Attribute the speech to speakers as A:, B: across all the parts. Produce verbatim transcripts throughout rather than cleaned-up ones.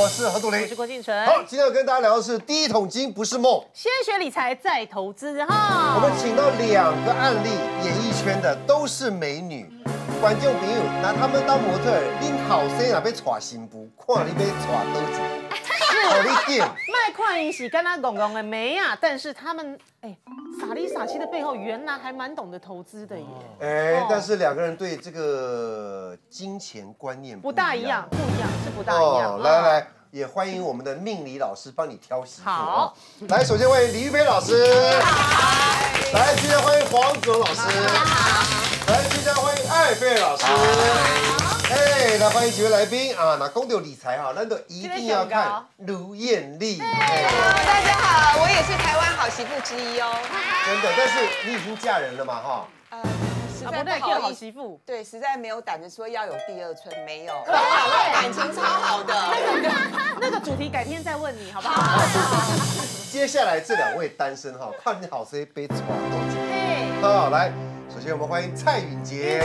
A: 我是何笃林，
B: 我是郭敬淳。
A: 好，今天要跟大家聊的是第一桶金不是梦，
B: 先学理财再投资哈。
A: 我们请到两个案例，演艺圈的都是美女。观众朋友拿他们当模特儿，恁后生也被娶新妇，看你被娶多久？好你点。
B: 卖矿银喜跟他公公的没啊，但是他们哎傻里傻气的背后，原来还蛮懂得投资的耶。
A: 哎，但是两个人对这个金钱观念
B: 不大一样，不一样是不大一样。
A: 哦，来来来，也欢迎我们的命理老师帮你挑媳妇。
B: 好，
A: 来，首先欢迎李玉佩老师。来，接着欢迎黄子龙老师。来，接着欢迎艾菲老师。哎，来欢迎几位来宾啊！那讲到理财哈，那都一定要看卢艳丽。
C: Hello， 大家好，我也是台湾好媳妇之一哦。
A: 真的，但是你已经嫁人了嘛哈？
C: 呃，实在不好
B: 好
C: 意思，
B: 媳妇。
C: 对，实在没有胆子说要有第二春，没有。感情超好的。
B: 那个主题改天再问你好不好？
A: 接下来这两位单身哈，看你好谁被闯多久？
B: 嘿，
A: 好，来，首先我们欢迎蔡允杰。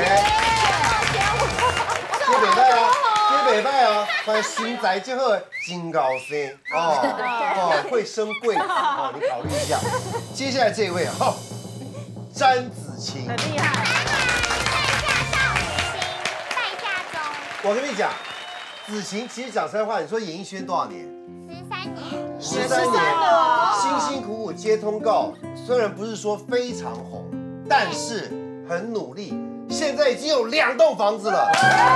A: 接北拜哦，接北拜哦，欢迎新宅就好，金高生哦哦，会生贵子哦，你考虑一下。接下来这一位哈，詹子晴，
B: 很厉害。
D: 待嫁中，
A: 我跟你讲，子晴其实讲实在话，你说演艺圈多少年？
D: 十三年，
A: 十三年，辛辛苦苦接通告，虽然不是说非常红，但是很努力。现在已经有两栋房子了，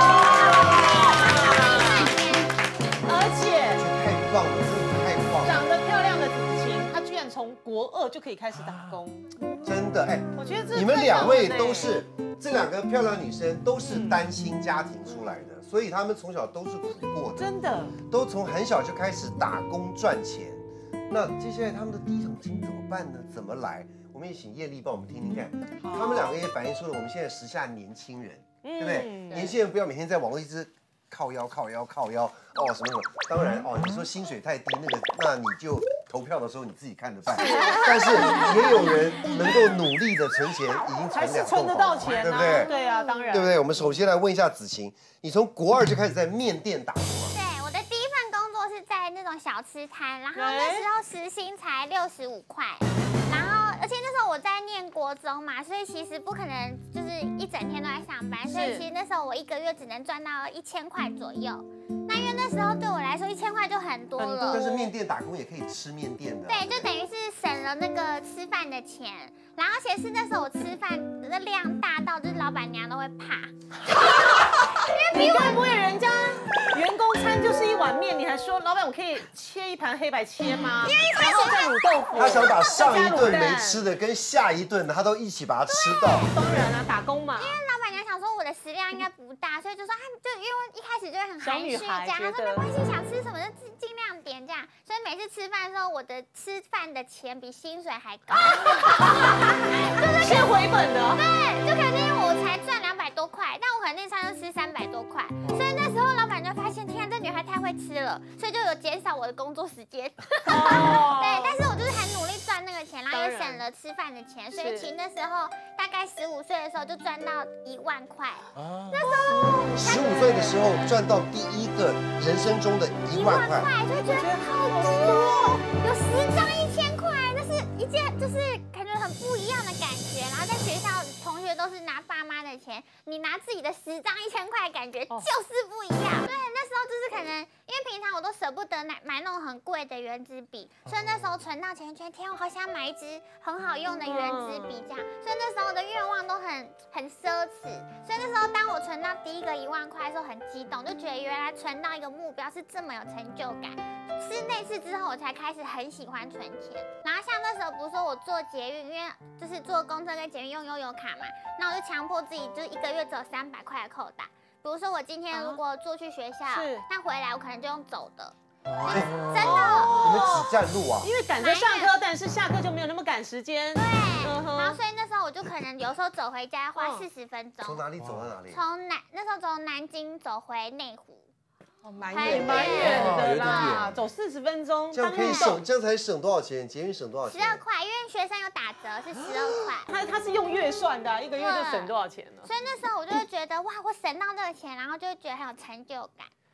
B: 而且
A: 太棒了，真的太棒了，
B: 长得漂亮的子晴，她居然从国二就可以开始打工，
A: 真的哎，
B: 我觉得这
A: 你们两位都是这两个漂亮女生都是单亲家庭出来的，所以她们从小都是苦过的，
B: 真的
A: 都从很小就开始打工赚钱。那接下来他们的第一桶金怎么办呢？怎么来？我们也请艳丽帮我们听听看，他们两个也反映出了我们现在时下年轻人，对不对？年轻人不要每天在网络一直靠腰靠腰靠腰哦什么什么。当然哦，你说薪水太低，那个那你就投票的时候你自己看着办。但是也有人能够努力的存钱，已经
B: 还
A: 存两
B: 是存得到钱，
A: 对不对？
B: 对啊，当然，
A: 对不对？我们首先来问一下子晴，你从国二就开始在面店打工啊？
D: 对，我的第一份工作是在那种小吃摊，然后那时候时薪才六十五块，然后而且那时候我在念国中嘛，所以其实不可能就是一整天都在上班，所以其实那时候我一个月只能赚到一千块左右。那因为那时候对我来说一千块就很多了，
A: 但是面店打工也可以吃面店的，
D: 对，就等于是省了那个吃饭的钱，然后而且是那时候我吃饭的量大到就是老板娘都会怕，
B: 因为你该不会人家员工餐就是一碗面，你还说老板我可以切一盘黑白切吗？因为然后再卤豆腐，
A: 他想把上一顿没吃的跟下一顿他都一起把它吃到。
B: 当然啊，打工嘛。
D: 因为老板娘想说我的食量应该不大，所以就说啊，就因为一开始就会很含蓄这样，她说没关系，想吃什么就尽量点这样。所以每次吃饭的时候，我的吃饭的钱比薪水还高，
B: 就是先回本的。
D: 对，就可能因为我才赚两百多块，但我可能那餐就吃三百多块，所以那时候老板就发现，天啊，这女孩太会吃了，所以就有减少我的工作时间。
B: 哦
D: 对，但是我就是很努力赚那个钱，然后也省了吃饭的钱，所以其实那时候大概十五岁的时候就赚到一万块。那时候
A: 十五岁的时候赚到第一个人生中的一万块，
D: 就觉得好多，有十张一千块，那是一件就是感觉很不一样的感觉。然后在学校同学都是拿爸妈的钱，你拿自己的十张一千块，感觉就是不一样。对，那时候就是可能因为平常我都舍不得买买那种很贵的圆珠笔，所以那时候存到钱，觉得天，我好想买一支很好用的圆珠笔这样。所以那时候的愿望都很很奢侈。所以那时候当我存到第一个一万块的时候，很激动，就觉得原来存到一个目标是这么有成就感。是那次之后，我才开始很喜欢存钱。然后像那时候不是说我坐捷运，因为就是坐公车跟捷运用悠游卡嘛，那我就强迫自己就是一个月只有三百块的扣打。比如说我今天如果坐去学校，那回来我可能就用走的。真的，
A: 你们几站路啊？
B: 因为赶着上课，但是下课就没有那么赶时间。
D: 对，然后所以那时候我就可能有时候走回家花四十分钟。
A: 从哪里走到哪里？
D: 从南那时候从南京走回内湖。
C: 哦，蛮远，
B: 蛮远的啦，走四十分钟，
A: 这样可以省，这样才省多少钱？捷运省多少钱？
D: 十二块，因为学生有打折，是十二块。
B: 他他是用月算的，一个月就省多少钱呢？
D: 所以那时候我就会觉得哇，我省到这个钱，然后就会觉得很有成就感。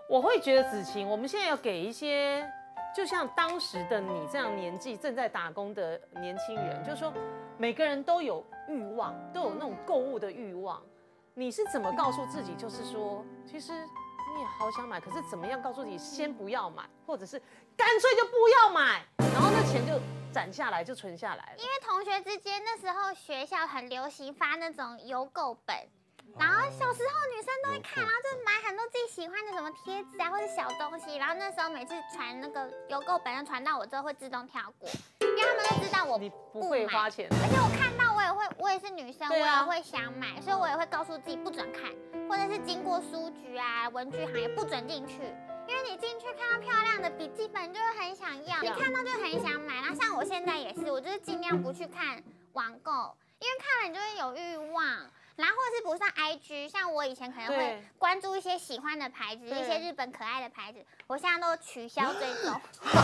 B: 我会觉得子晴，我们现在要给一些，就像当时的你这样年纪正在打工的年轻人，就是说每个人都有欲望，都有那种购物的欲望。你是怎么告诉自己，就是说，其实你也好想买，可是怎么样告诉自己先不要买，或者是干脆就不要买，然后那钱就攒下来，就存下来了。
D: 因为同学之间那时候学校很流行发那种邮购本。然后小时候女生都会看，然后就买很多自己喜欢的什么贴纸啊，或者小东西。然后那时候每次传那个邮购本上传到我之后会自动跳过，因为他们都知道我
B: 你不会花钱，
D: 而且我看到我也会，我也是女生，我
B: 啊、
D: 也会想买，所以我也会告诉自己不准看，或者是经过书局啊、文具行也不准进去。因为你进去看到漂亮的笔记本就会很想要，你看到就很想买。然后像我现在也是，我就是尽量不去看网购，因为看了你就会有欲望。然后或者是不上 I G， 像我以前可能会关注一些喜欢的牌子，一些日本可爱的牌子，我现在都取消追踪。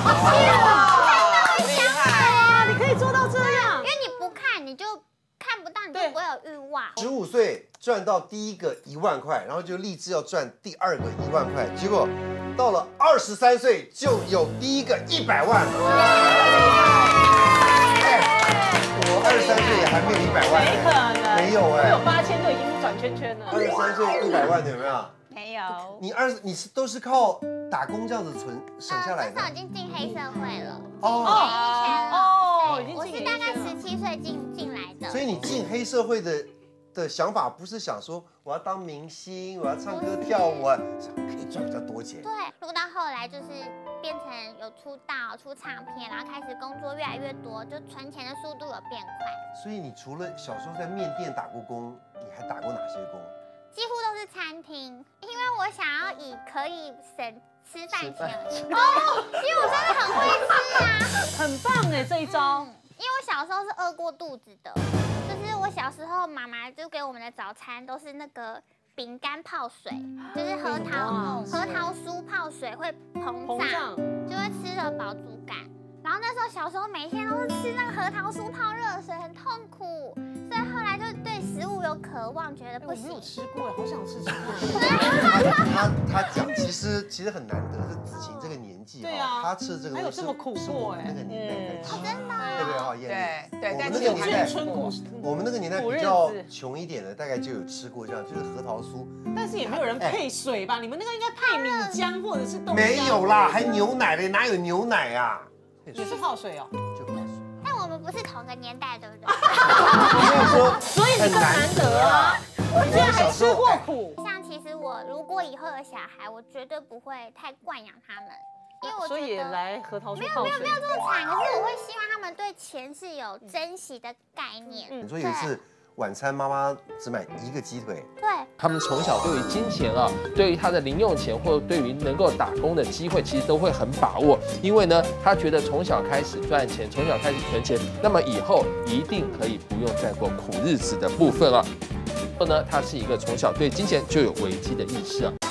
C: 厉害
B: 啊！你可以做到这样，
D: 因为你不看你就看不到，你就不会有欲望。
A: 十五岁赚到第一个一万块，然后就立志要赚第二个一万块，结果到了二十三岁就有第一个一百万。我二十三岁也还没有一百万，
B: 没可能，
A: 没有哎，
B: 我有八千就已经转圈圈了。
A: 二十三岁一百万的有没有？
C: 没有。
A: 你二你是都是靠打工这样子存省下来的？
D: 那时候已经进黑社会了，
A: 哦
B: 哦，
D: 我是大概十七岁进进来的。
A: 所以你进黑社会的的想法不是想说我要当明星，我要唱歌跳舞啊，可以赚比较多钱。
D: 对，如果到后来就是变成有出道、出唱片，然后开始工作越来越多，就存钱的速度有变快。
A: 所以你除了小时候在面店打过工，你还打过哪些工？
D: 几乎都是餐厅，因为我想要以可以省吃饭钱
B: 哦，
D: 因为我真的很会吃啊，
B: 很棒哎这一招、
D: 嗯。因为我小时候是饿过肚子的，就是我小时候妈妈就给我们的早餐都是那个饼干泡水，就是核桃核桃酥泡水会膨胀，就会吃了饱足感。然后那时候小时候每天都是吃那个核桃酥泡热水，很痛苦，所以后来就对食物有渴望，觉得不行。
B: 我没有吃过，好想吃吃看。
A: 他他讲，其实其实很难得，是子晴这个年纪啊，他吃的这个
B: 还有这么苦过哎，
A: 那个年代在吃，
D: 真的，
A: 对不对哈？
C: 对对，
A: 我们那个年代，我们那个年代比较穷一点的，大概就有吃过这样，就是核桃酥。
B: 但是也没有人配水吧？你们那个应该配米浆或者是豆浆。
A: 没有啦，还牛奶嘞，哪有牛奶啊？
B: 也是泡水哦，
A: 就泡水。
D: 但我们不是同个年代，对不对？
A: 所以说，
B: 所以你更难得啊！我居然还吃过苦。
D: 像其实我如果以后有小孩，我绝对不会太惯养他们，因为我觉得
B: 所以也来核桃酥泡水。
D: 没有没有没有这么惨，可是我会希望他们对钱是有珍惜的概念。
A: 你说有一次晚餐妈妈只买一个鸡腿，
D: 对，
E: 他们从小对于金钱啊，对于他的零用钱或者对于能够打工的机会，其实都会很把握，因为呢，他觉得从小开始赚钱，从小开始存钱，那么以后一定可以不用再过苦日子的部分啊。后呢，他是一个从小对金钱就有危机的意识啊。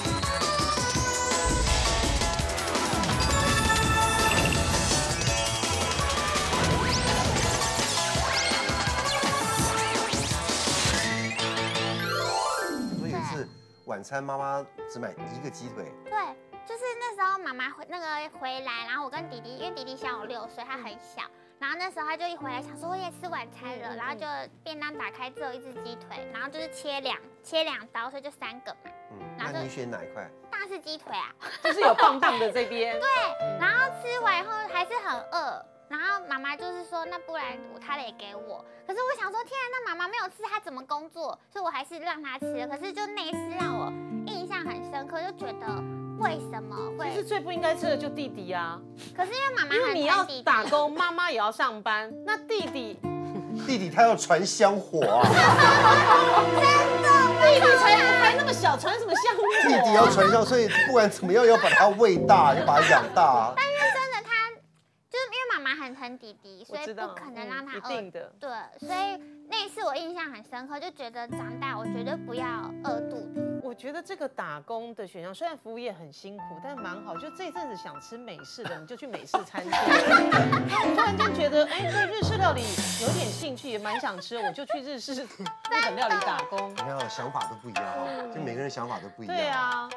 A: 晚餐妈妈只买一个鸡腿，
D: 对，就是那时候妈妈回那个回来，然后我跟弟弟，因为弟弟小我六岁，他很小，然后那时候他就一回来想说我也吃晚餐了，然后就便当打开只有一只鸡腿，然后就是切两切两刀，所以就三个嘛。
A: 嗯，那你选哪一块？
D: 当然是鸡腿啊，
B: 就是有棒棒的这边。
D: 对，然后吃完以后还是很饿。然后妈妈就是说，那不然他得给我。可是我想说，天啊，那妈妈没有吃，她怎么工作？所以我还是让她吃。可是就那一次让我印象很深刻，就觉得为什么会？
B: 其实最不应该吃的就弟弟啊。
D: 可是因为妈妈
B: 因为你要打工，妈妈也要上班，那弟弟，
A: 弟弟他要传香火啊。
D: 真的，
B: 弟弟才还那么小，传什么香火？
A: 弟弟要传香，所以不管怎么样要把他喂大，要把他养大。
D: 但因为真的他。就是因为妈妈很疼弟弟，所以不可能让他饿。
B: 一定的。
D: 对，所以那一次我印象很深刻，就觉得长大我绝对不要饿肚子。
B: 我觉得这个打工的选项，虽然服务业很辛苦，但蛮好。就这阵子想吃美式的，你就去美式餐厅。突然间觉得，哎，对日式料理有点兴趣，也蛮想吃，我就去日式日本料理打工。
A: 你看，想法都不一样啊，就每个人想法都不一样。
B: 对啊。但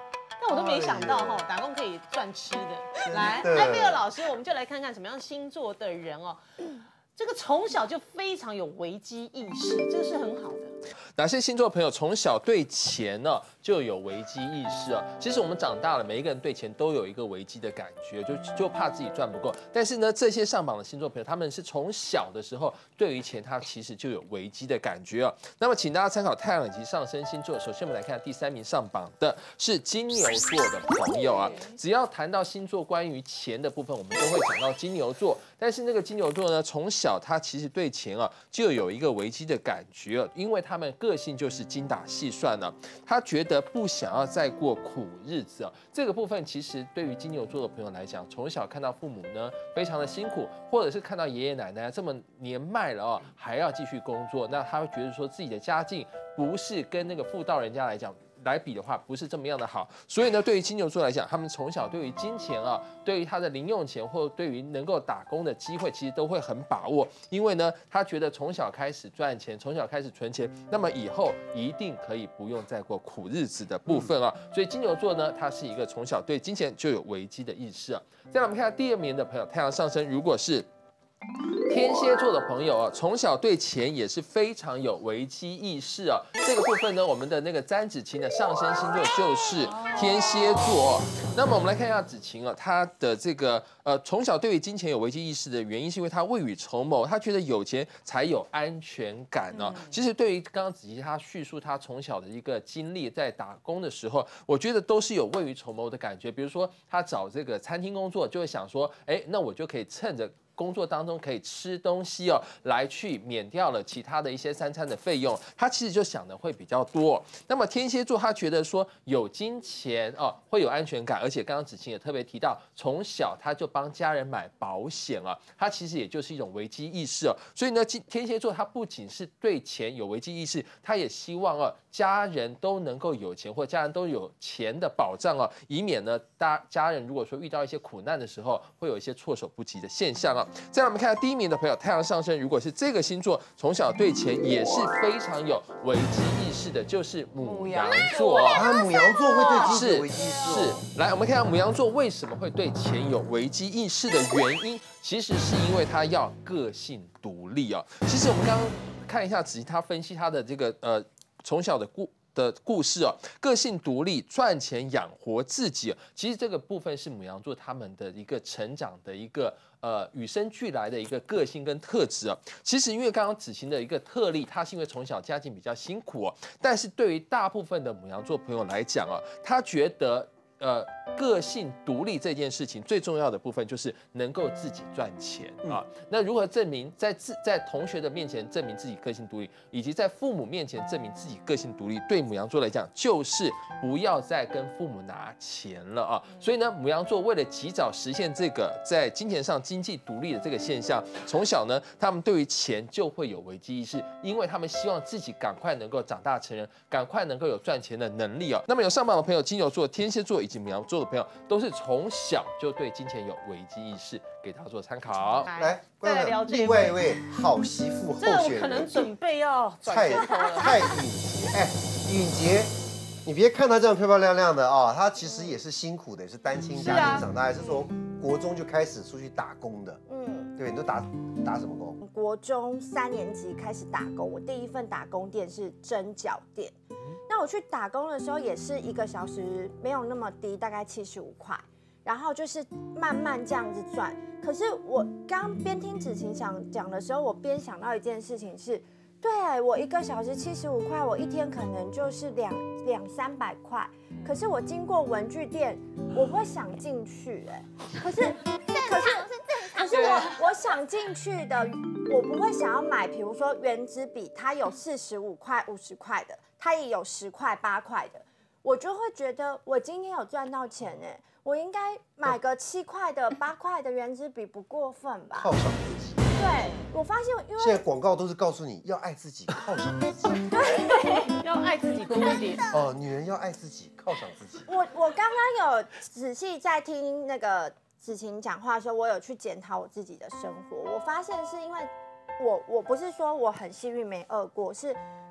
B: 我都没想到哈，打工可以赚吃的。来，
A: 真的
B: 艾薇儿老师，我们就来看看什么样星座的人哦，这个从小就非常有危机意识，这个是很好的。
E: 哪些星座朋友从小对钱呢就有危机意识啊？其实我们长大了，每一个人对钱都有一个危机的感觉，就就怕自己赚不够。但是呢，这些上榜的星座朋友，他们是从小的时候对于钱，他其实就有危机的感觉啊。那么，请大家参考太阳以及上升星座。首先，我们来看第三名上榜的是金牛座的朋友啊。只要谈到星座关于钱的部分，我们都会讲到金牛座。但是那个金牛座呢，从小他其实对钱啊就有一个危机的感觉，因为他们个性就是精打细算呢、啊，他觉得不想要再过苦日子啊。这个部分其实对于金牛座的朋友来讲，从小看到父母呢非常的辛苦，或者是看到爷爷奶奶这么年迈了啊，还要继续工作，那他会觉得说自己的家境不是跟那个妇道人家来讲。来比的话，不是这么样的好，所以呢，对于金牛座来讲，他们从小对于金钱啊，对于他的零用钱，或对于能够打工的机会，其实都会很把握，因为呢，他觉得从小开始赚钱，从小开始存钱，那么以后一定可以不用再过苦日子的部分啊。所以金牛座呢，他是一个从小对金钱就有危机的意识啊。再来我们看第二名的朋友，太阳上升如果是天蝎座的朋友啊，从小对钱也是非常有危机意识啊。这个部分呢，我们的那个詹子晴的上升星座就是天蝎座。那么我们来看一下子晴啊，她的这个呃从小对于金钱有危机意识的原因，是因为她未雨绸缪，她觉得有钱才有安全感呢、啊。其实对于刚刚子晴她叙述她从小的一个经历，在打工的时候，我觉得都是有未雨绸缪的感觉。比如说她找这个餐厅工作，就会想说，哎，那我就可以趁着工作当中可以吃东西哦，来去免掉了其他的一些三餐的费用，他其实就想的会比较多。那么天蝎座他觉得说有金钱哦会有安全感，而且刚刚子晴也特别提到，从小他就帮家人买保险啊，他其实也就是一种危机意识哦。所以呢，天蝎座他不仅是对钱有危机意识，他也希望哦家人都能够有钱，或家人都有钱的保障哦，以免呢大家人如果说遇到一些苦难的时候，会有一些措手不及的现象啊。再来我们看第一名的朋友，太阳上升如果是这个星座，从小对钱也是非常有危机意识的，就是母羊座。
A: 啊，母羊座会对金钱有危机意识、
E: 哦。是，来我们看看母羊座为什么会对钱有危机意识的原因，其实是因为他要个性独立啊。其实我们刚刚看一下子晴，他分析他的这个呃从小的故。的故事哦，个性独立，赚钱养活自己。其实这个部分是母羊座他们的一个成长的一个呃与生俱来的一个个性跟特质啊。其实因为刚刚子晴的一个特例，他是因为从小家境比较辛苦哦，但是对于大部分的母羊座朋友来讲啊，他觉得。呃，个性独立这件事情最重要的部分就是能够自己赚钱啊。嗯、那如何证明在自在同学的面前证明自己个性独立，以及在父母面前证明自己个性独立，对母羊座来讲就是不要再跟父母拿钱了啊。所以呢，母羊座为了及早实现这个在金钱上经济独立的这个现象，从小呢，他们对于钱就会有危机意识，因为他们希望自己赶快能够长大成人，赶快能够有赚钱的能力啊。那么有上榜的朋友，金牛座、天蝎座以及母羊座的朋友都是从小就对金钱有危机意识，给大家做参考。
A: 来，
B: 再来聊这
A: 另外一位好媳妇候选人，
B: 这我可能准备要
A: 蔡
B: 转头了。
A: 蔡允杰，哎，允杰，你别看她这样漂漂亮亮的啊，她其实也是辛苦的，也是单亲家庭长大，还是从国中就开始出去打工的。嗯，对，你都打打什么工？
F: 国中三年级开始打工，我第一份打工店是蒸饺店。那我去打工的时候也是一个小时没有那么低，大概七十五块，然后就是慢慢这样子赚。可是我刚边听子晴讲讲的时候，我边想到一件事情是，对我一个小时七十五块，我一天可能就是两两三百块。可是我经过文具店，我会想进去哎、欸，可是
D: 可是是正常。
F: 可是我我想进去的，我不会想要买，比如说原子笔，它有四十五块、五十块的，它也有十块、八块的，我就会觉得我今天有赚到钱哎、欸，我应该买个七块的、八块的原子笔不过分吧？
A: 犒赏自己。
F: 对，我发现因为
A: 现在广告都是告诉你要爱自己，犒赏自己。
B: 对，要爱自己多一点。
A: 哦，女人要爱自己，犒赏自己。
F: 我我刚刚有仔细在听那个子晴讲话的时候，我有去检讨我自己的生活。我发现是因为我我不是说我很幸运没饿过，是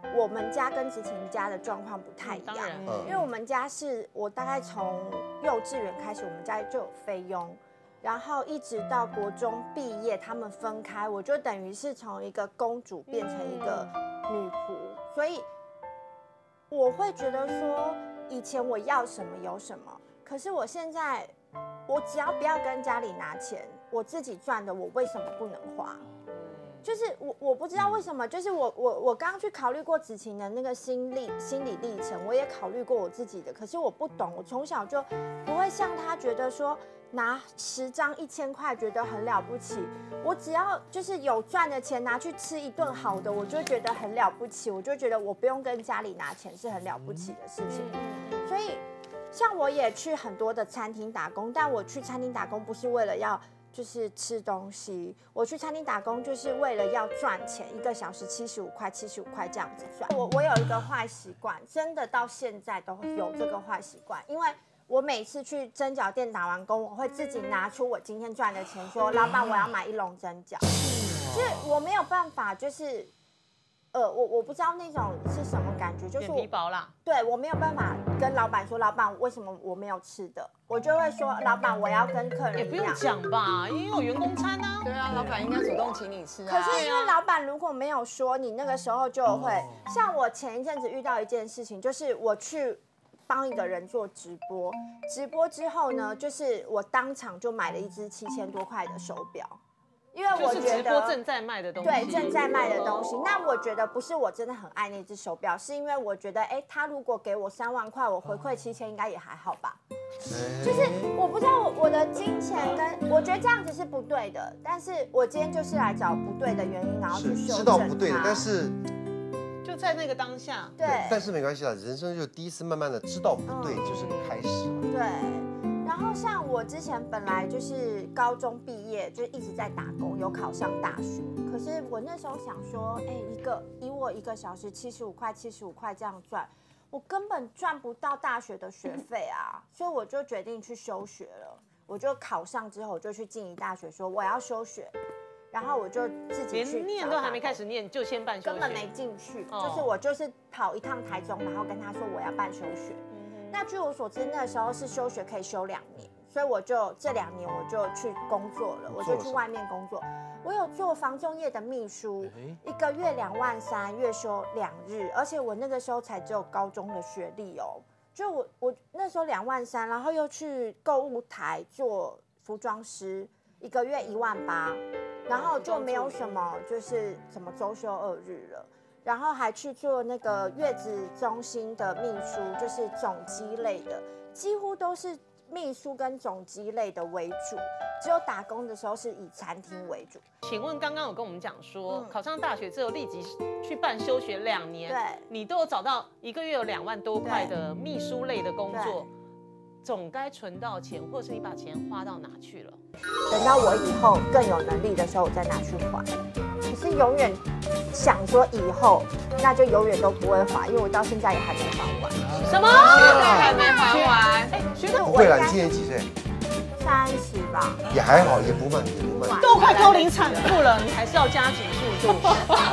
F: 我们家跟子晴家的状况不太一样，
B: 当然，
A: 嗯
F: 因为我们家是我大概从幼稚园开始，我们家就有菲佣，然后一直到国中毕业，他们分开，我就等于是从一个公主变成一个女仆，所以我会觉得说，以前我要什么有什么，可是我现在，我只要不要跟家里拿钱，我自己赚的，我为什么不能花？就是我我不知道为什么，就是我我我刚刚去考虑过子晴的那个心理心理历程，我也考虑过我自己的，可是我不懂，我从小就不会像他觉得说拿十张一千块觉得很了不起，我只要就是有赚的钱拿去吃一顿好的，我就觉得很了不起，我就觉得我不用跟家里拿钱是很了不起的事情，所以像我也去很多的餐厅打工，但我去餐厅打工不是为了要。就是吃东西，我去餐厅打工就是为了要赚钱，一个小时七十五块，七十五块这样子赚。我我有一个坏习惯，真的到现在都有这个坏习惯，因为我每次去蒸饺店打完工，我会自己拿出我今天赚的钱，说老板我要买一笼蒸饺，就是我没有办法，就是呃我我不知道那种是什么感觉，就是
B: 脸皮薄啦。
F: 对我没有办法跟老板说，老板为什么我没有吃的，我就会说老板我要跟客人
B: 也不用
F: 一样。
B: 讲吧，因为有员工餐啊。
C: 对啊，老板应该主动请你吃啊。
F: 可是因为老板如果没有说，你那个时候就会像我前一阵子遇到一件事情，就是我去帮一个人做直播，直播之后呢，就是我当场就买了一只七千多块的手表。因为我
B: 就是
F: 觉得
B: 直播正在卖的东西，
F: 对正在卖的东西，那我觉得不是我真的很爱那只手表，是因为我觉得，哎，他如果给我三万块，我回馈七千应该也还好吧。就是我不知道我我的金钱跟我觉得这样子是不对的，但是我今天就是来找不对的原因，然后去修正它。
A: 知道不对的，但是
B: 就在那个当下。
F: 对，
A: 但是没关系啦，人生就第一次慢慢的知道不对，就是个开始。
F: 对。然后像我之前本来就是高中毕业，就一直在打工，有考上大学。可是我那时候想说，哎，一个以我一个小时七十五块、七十五块这样赚，我根本赚不到大学的学费啊，所以我就决定去休学了。我就考上之后，我就去静宜大学说我要休学，然后我就自己去
B: 连念都还没开始念，就先办休学，
F: 根本没进去。
B: 哦
F: 就是我就是跑一趟台中，然后跟他说我要办休学。那据我所知，那时候是休学可以休两年，所以我就这两年我就去工作了，我就去外面工作。我有做房仲业的秘书，一个月两万三，月休两日，而且我那个时候才只有高中的学历哦。就我我那时候两万三，然后又去购物台做服装师，一个月一万八，然后就没有什么就是什么周休二日了。然后还去做那个月子中心的秘书，就是总机类的，几乎都是秘书跟总机类的为主，只有打工的时候是以餐厅为主。
B: 请问刚刚有跟我们讲说，
F: 嗯
B: 考上大学之后立即去办休学两年，
F: 对，
B: 你都有找到一个月有两万多块的秘书类的工作，总该存到钱，或是你把钱花到哪去了？
F: 等到我以后更有能力的时候，我再拿去还。可是永远想说以后，那就永远都不会还，因为我到现在也还没还完。
B: 什么？
C: 学费还没还完，
B: 哎，学的
A: 不会啦，你今年几岁？
F: 三十吧。
A: 也还好，也不慢，也不慢。
B: 都快高龄产妇了，你还是要加紧速度。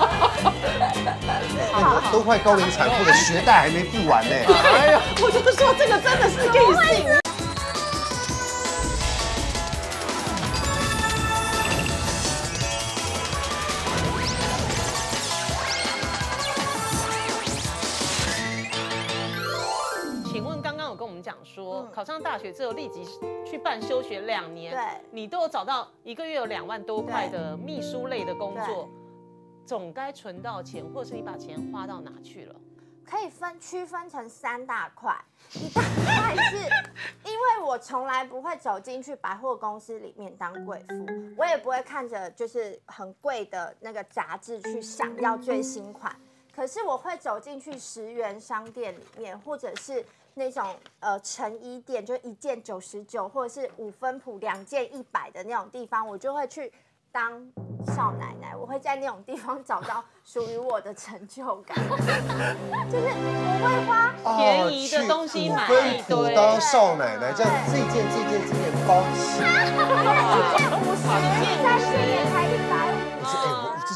A: 那都快高龄产妇了，学贷还没付完呢。
B: 哎呀，我就说这个真的是可以信。请问刚刚有跟我们讲说，
F: 嗯
B: 考上大学之后立即去办休学两年，
F: 对，
B: 你都有找到一个月有两万多块的秘书类的工作，总该存到钱，或是你把钱花到哪去了？
F: 可以分区分成三大块，一大块是因为我从来不会走进去百货公司里面当贵妇，我也不会看着就是很贵的那个杂志去想要最新款，可是我会走进去十元商店里面，或者是那种呃成衣店，就一件九十九，或者是五分铺两件一百的那种地方，我就会去当少奶奶，我会在那种地方找到属于我的成就感，就是我会花
B: 便宜的东西买一堆
A: 分铺当少奶奶，这样这件这件这件包起，
F: 一件五十，三件也才一百五。
A: 不是哎，我这是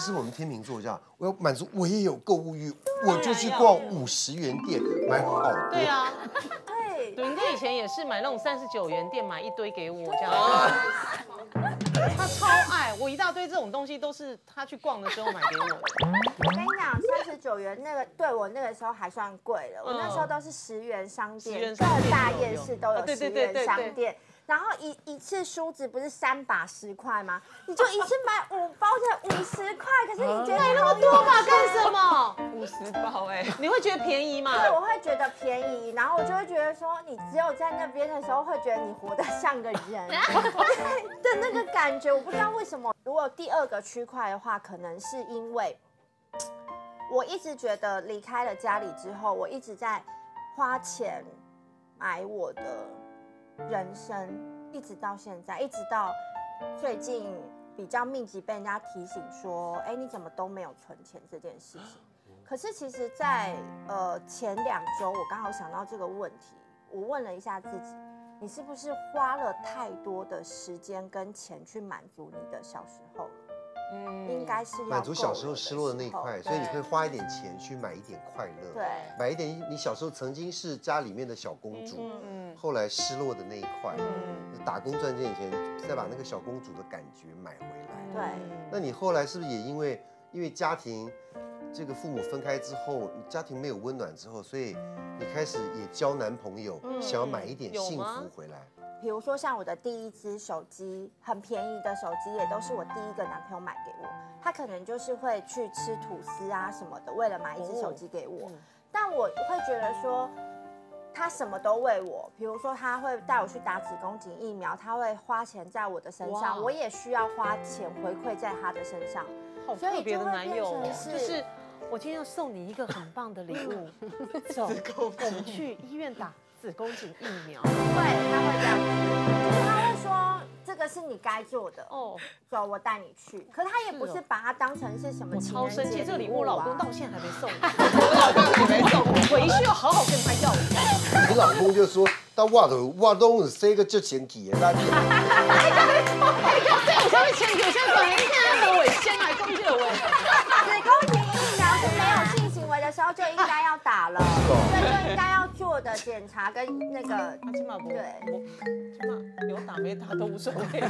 A: 是我们天秤座这样，我要满足，我也有购物欲，我就去逛五十元店买好多。
B: 对啊，
F: 对，
B: 伦哥以前也是买那种三十九元店，买一堆给我这样。他超爱我，一大堆这种东西都是他去逛的时候买给我的。
F: 我跟你讲，三十九元那个对我那个时候还算贵了，我那时候都是十元商店，各大夜市都有十元商店。然后一一次梳子不是三把十块吗？你就一次买五包的五十块，可是你觉得
B: 买那么多嘛干什么？
C: 五十包哎，
B: 你会觉得便宜吗？
F: 对，我会觉得便宜，然后我就会觉得说，你只有在那边的时候会觉得你活得像个人的那个感觉，我不知道为什么。如果第二个区块的话，可能是因为我一直觉得离开了家里之后，我一直在花钱买我的人生，一直到现在，一直到最近比较密集被人家提醒说，哎，你怎么都没有存钱这件事情。可是其实在，呃前两周，我刚好想到这个问题，我问了一下自己，你是不是花了太多的时间跟钱去满足你的小时候了？嗯，应该是要
A: 满足小时候失落的那一块，所以你会花一点钱去买一点快乐，
F: 对，
A: 买一点你小时候曾经是家里面的小公主，嗯，后来失落的那一块，嗯，打工赚钱以前，再把那个小公主的感觉买回来，
F: 对。
A: 那你后来是不是也因为因为家庭？这个父母分开之后，你家庭没有温暖之后，所以你开始也交男朋友，嗯、想要买一点幸福回来。
F: 比如说像我的第一支手机，很便宜的手机，也都是我第一个男朋友买给我。他可能就是会去吃吐司啊什么的，为了买一支手机给我。哦、但我会觉得说，他什么都为我，比如说他会带我去打子宫颈疫苗，他会花钱在我的身上，我也需要花钱回馈在他的身上。
B: 好特别的男友哦，就是我今天要送你一个很棒的礼物，走，我们去医院打子宫颈疫苗。
F: 对，他会这样子，就是他会说这个是你该做的哦，走，我带你去。可是他也不是把它当成是什么情人节礼物啊。我超生气，
B: 这个礼物我老公到现在还没送，我老公也没送，我回去要好好跟他要一下。
A: 你老公就说，到我都我都是这个就前提的，那。
B: 哎，刚才哎，刚才我上面前提，我现在等一下和我先来攻击我。
F: 子宫颈疫苗是没有性行为的时候就应该要打了，所以就应该要做的检查跟那个。
B: 啊，起码不
F: 对，
B: 起码有打没打都无所谓。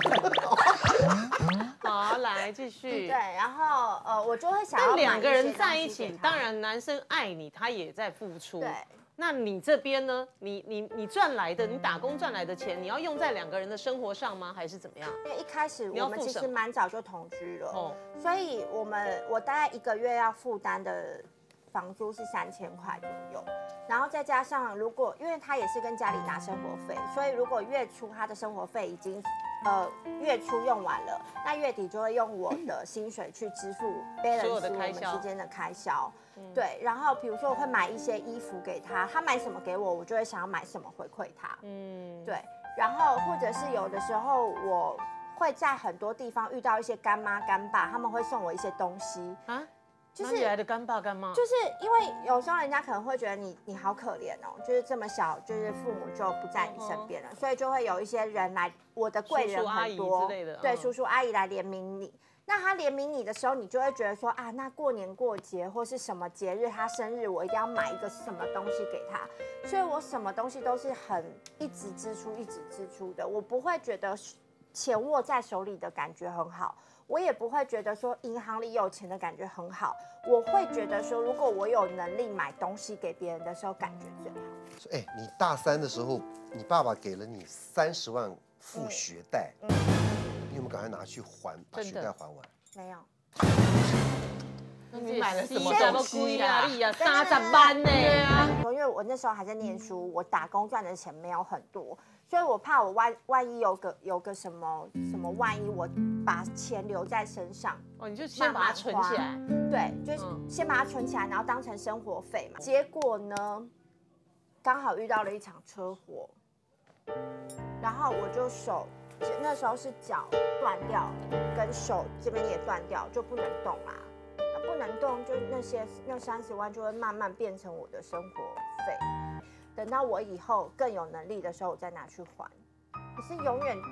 B: 好，来继续。
F: 对，然后呃，我就会想要。
B: 但两个人在一起，当然男生爱你，他也在付出。
F: 对。
B: 那你这边呢？你你你赚来的，你打工赚来的钱，你要用在两个人的生活上吗？还是怎么样？
F: 因为一开始我们其实蛮早就同居了，哦，所以我们我大概一个月要负担的房租是三千块左右，然后再加上如果因为他也是跟家里拿生活费，所以如果月初他的生活费已经呃月初用完了，那月底就会用我的薪水去支付 balance 我们之间的开销。对，然后比如说我会买一些衣服给他，他买什么给我，我就会想要买什么回馈他。嗯，对，然后或者是有的时候我会在很多地方遇到一些干妈干爸，他们会送我一些东西啊，
B: 就是哪里来的干爸干妈？
F: 就是因为有时候人家可能会觉得你你好可怜哦，就是这么小，就是父母就不在你身边了，嗯、所以就会有一些人来，我的贵人很多，
B: 叔叔阿姨之类的，
F: 对，叔叔阿姨来怜悯你。那他怜悯你的时候，你就会觉得说啊，那过年过节或是什么节日，他生日，我一定要买一个什么东西给他。所以我什么东西都是很一直支出，一直支出的。我不会觉得钱握在手里的感觉很好，我也不会觉得说银行里有钱的感觉很好。我会觉得说，如果我有能力买东西给别人的时候，感觉最好。
A: 哎、欸，你大三的时候，你爸爸给了你三十万付学贷。嗯嗯，你有没有赶快拿去还，把学贷还完？
F: 没有。
B: 那你买了什么东西啊？三十万呢？对啊。
F: 因为我那时候还在念书，我打工赚的钱没有很多，所以我怕我万万一有个有个什么什么，万一我把钱留在身上，
B: 哦，你就先把它存起来。
F: 对，就是先把它存起来，然后当成生活费嘛。结果呢，刚好遇到了一场车祸，然后我就手。那时候是脚断掉，跟手这边也断掉，就不能动啦。那不能动，就那些那三十万就会慢慢变成我的生活费。等到我以后更有能力的时候，我再拿去还。可是永远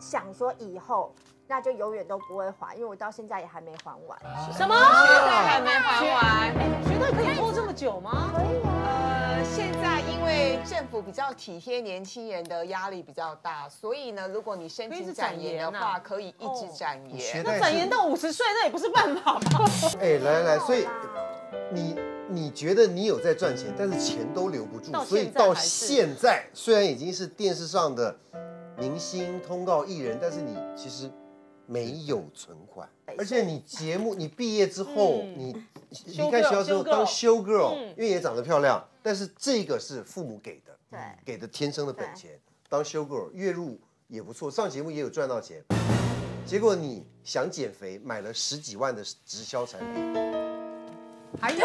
F: 想说以后那就永远都不会还，因为我到现在也还没还完。
B: 什么？
C: 学贷还没还完。
B: 学贷可以拖这么久吗？
F: 可以啊。
C: 呃，现在因为政府比较体贴年轻人的压力比较大，所以呢，如果你申请展延的话，可以一直展延。
B: 那展延到五十岁，那也不是办法吗？
A: 哎，来来来，所以你你觉得你有在赚钱，但是钱都留不住，所以到现在虽然已经是电视上的明星、通告艺人，但是你其实没有存款，而且你节目你毕业之后，你离开学校之后当 show girl， 因为也长得漂亮，但是这个是父母给的，
F: 对，
A: 给的天生的本钱。当 show girl 月入也不错，上节目也有赚到钱。结果你想减肥，买了十几万的直销产品，
B: 还有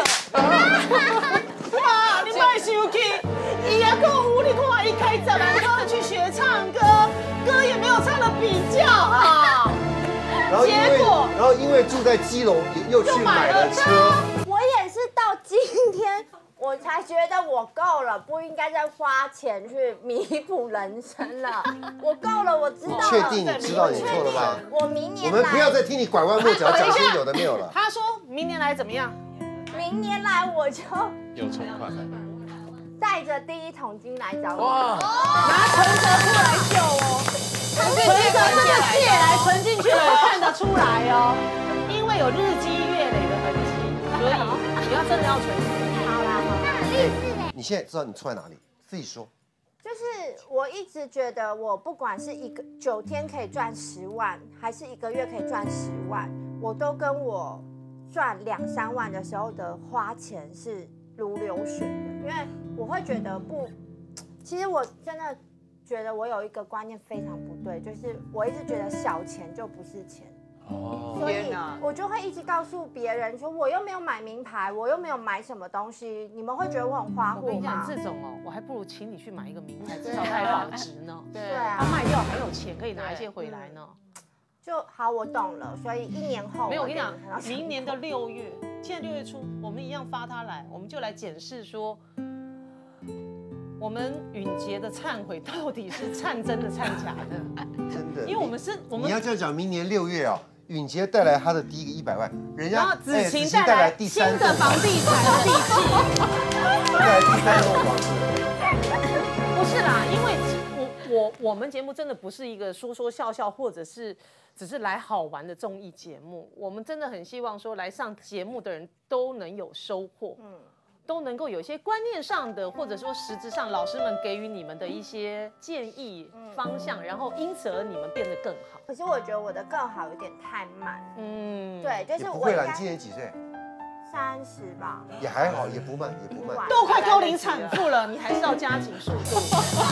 B: 啊，你卖生气，伊也够无理，看一开十万块去学唱歌，歌也没有唱的比较好。
A: 然后因为然后因为住在基隆，又去买了车。
F: 我也是到今天我才觉得我够了，不应该再花钱去弥补人生了。我够了，我知道了。
A: 确定你知道你错了吗？
F: 我明年
A: 我们不要再听你拐弯抹角讲些有的没有了。
B: 他说明年来怎么样？
F: 明年来我就
E: 有存款，
F: 带着第一桶金来找你。
E: 哇，
B: 拿存折出来秀哦，存折真的借来存进去，我看得出来哦，因为有日积月累的痕迹，所以你要真的要存进去。
F: 好啦，好啦。
D: 那很励志嘞。
A: 你现在知道你错在哪里？自己说。
F: 就是我一直觉得，我不管是一个九天可以赚十万，还是一个月可以赚十万，我都跟我赚两三万的时候的花钱是如流水的，因为我会觉得不，其实我真的觉得我有一个观念非常不对，就是我一直觉得小钱就不是钱。
E: 哦，
F: 所以我就会一直告诉别人说，我又没有买名牌，我又没有买什么东西，你们会觉得我很花
B: 我跟你讲，
F: 火吗？
B: 这种哦，我还不如请你去买一个名牌，至少它还保值呢。
C: 对
F: 对啊
B: 它，卖掉还有钱可以拿一些回来呢。
F: 就好，我懂了。所以一年后
B: 没有，我跟你讲
F: 给看到，
B: 明年的六月，现在六月初，我们一样发他来，我们就来检视说，我们允杰的忏悔到底是忏真的忏假的？
A: 真的，
B: 因为我们是，我们
A: 你要这样讲，明年六月啊，允杰带来他的第一个一百万，人
B: 然后
A: 家哎
B: 子晴
A: 带
B: 带来
A: 第
B: 新
A: 三栋
B: 的房地产的地契。
A: 带来第三栋房子。
B: 不是啦，因为我我我们节目真的不是一个说说笑笑，或者是只是来好玩的综艺节目。我们真的很希望说，来上节目的人都能有收获，嗯，都能够有一些观念上的，或者说实质上老师们给予你们的一些建议方向，然后因此而你们变得更好。
F: 可是我觉得我的更好有点太慢，
B: 嗯，
F: 对，就
A: 也不会啦，
F: 是我应该
A: 你今年几岁？
F: 三十吧，
A: 也还好，也不慢，也不慢。
B: 都快高龄产妇了，你还是要加紧速度。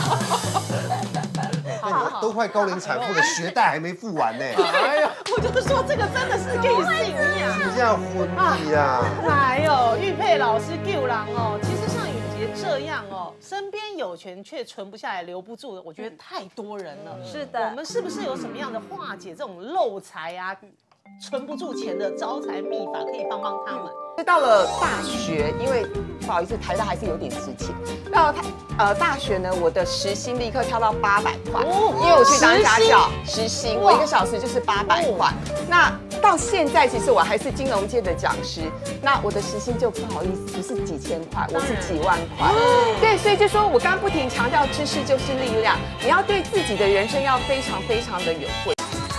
A: 那你都快高龄产妇了，学贷还没付完呢。
E: 哎呀，
B: 我就是说这个真的是可以信仰。
A: 你这样婚礼啊？
B: 还有玉佩老师救狼哦，其实像允杰这样哦，身边有钱却存不下来、留不住的，我觉得太多人了。
F: 是的
B: 我们是不是有什么样的化解这种漏财啊、存不住钱的招财秘法，可以帮帮他们？
C: 是到了大学，因为不好意思，台大还是有点事情。到了台呃大学呢，我的时薪立刻跳到八百块，
B: 哦
C: 因为我去当家教，时薪我一个小时就是八百块。那到现在，其实我还是金融界的讲师，那我的时薪就不好意思，不是几千块，我是几万块。对，所以就说我刚刚不停强调，知识就是力量，你要对自己的人生要非常非常的有慧。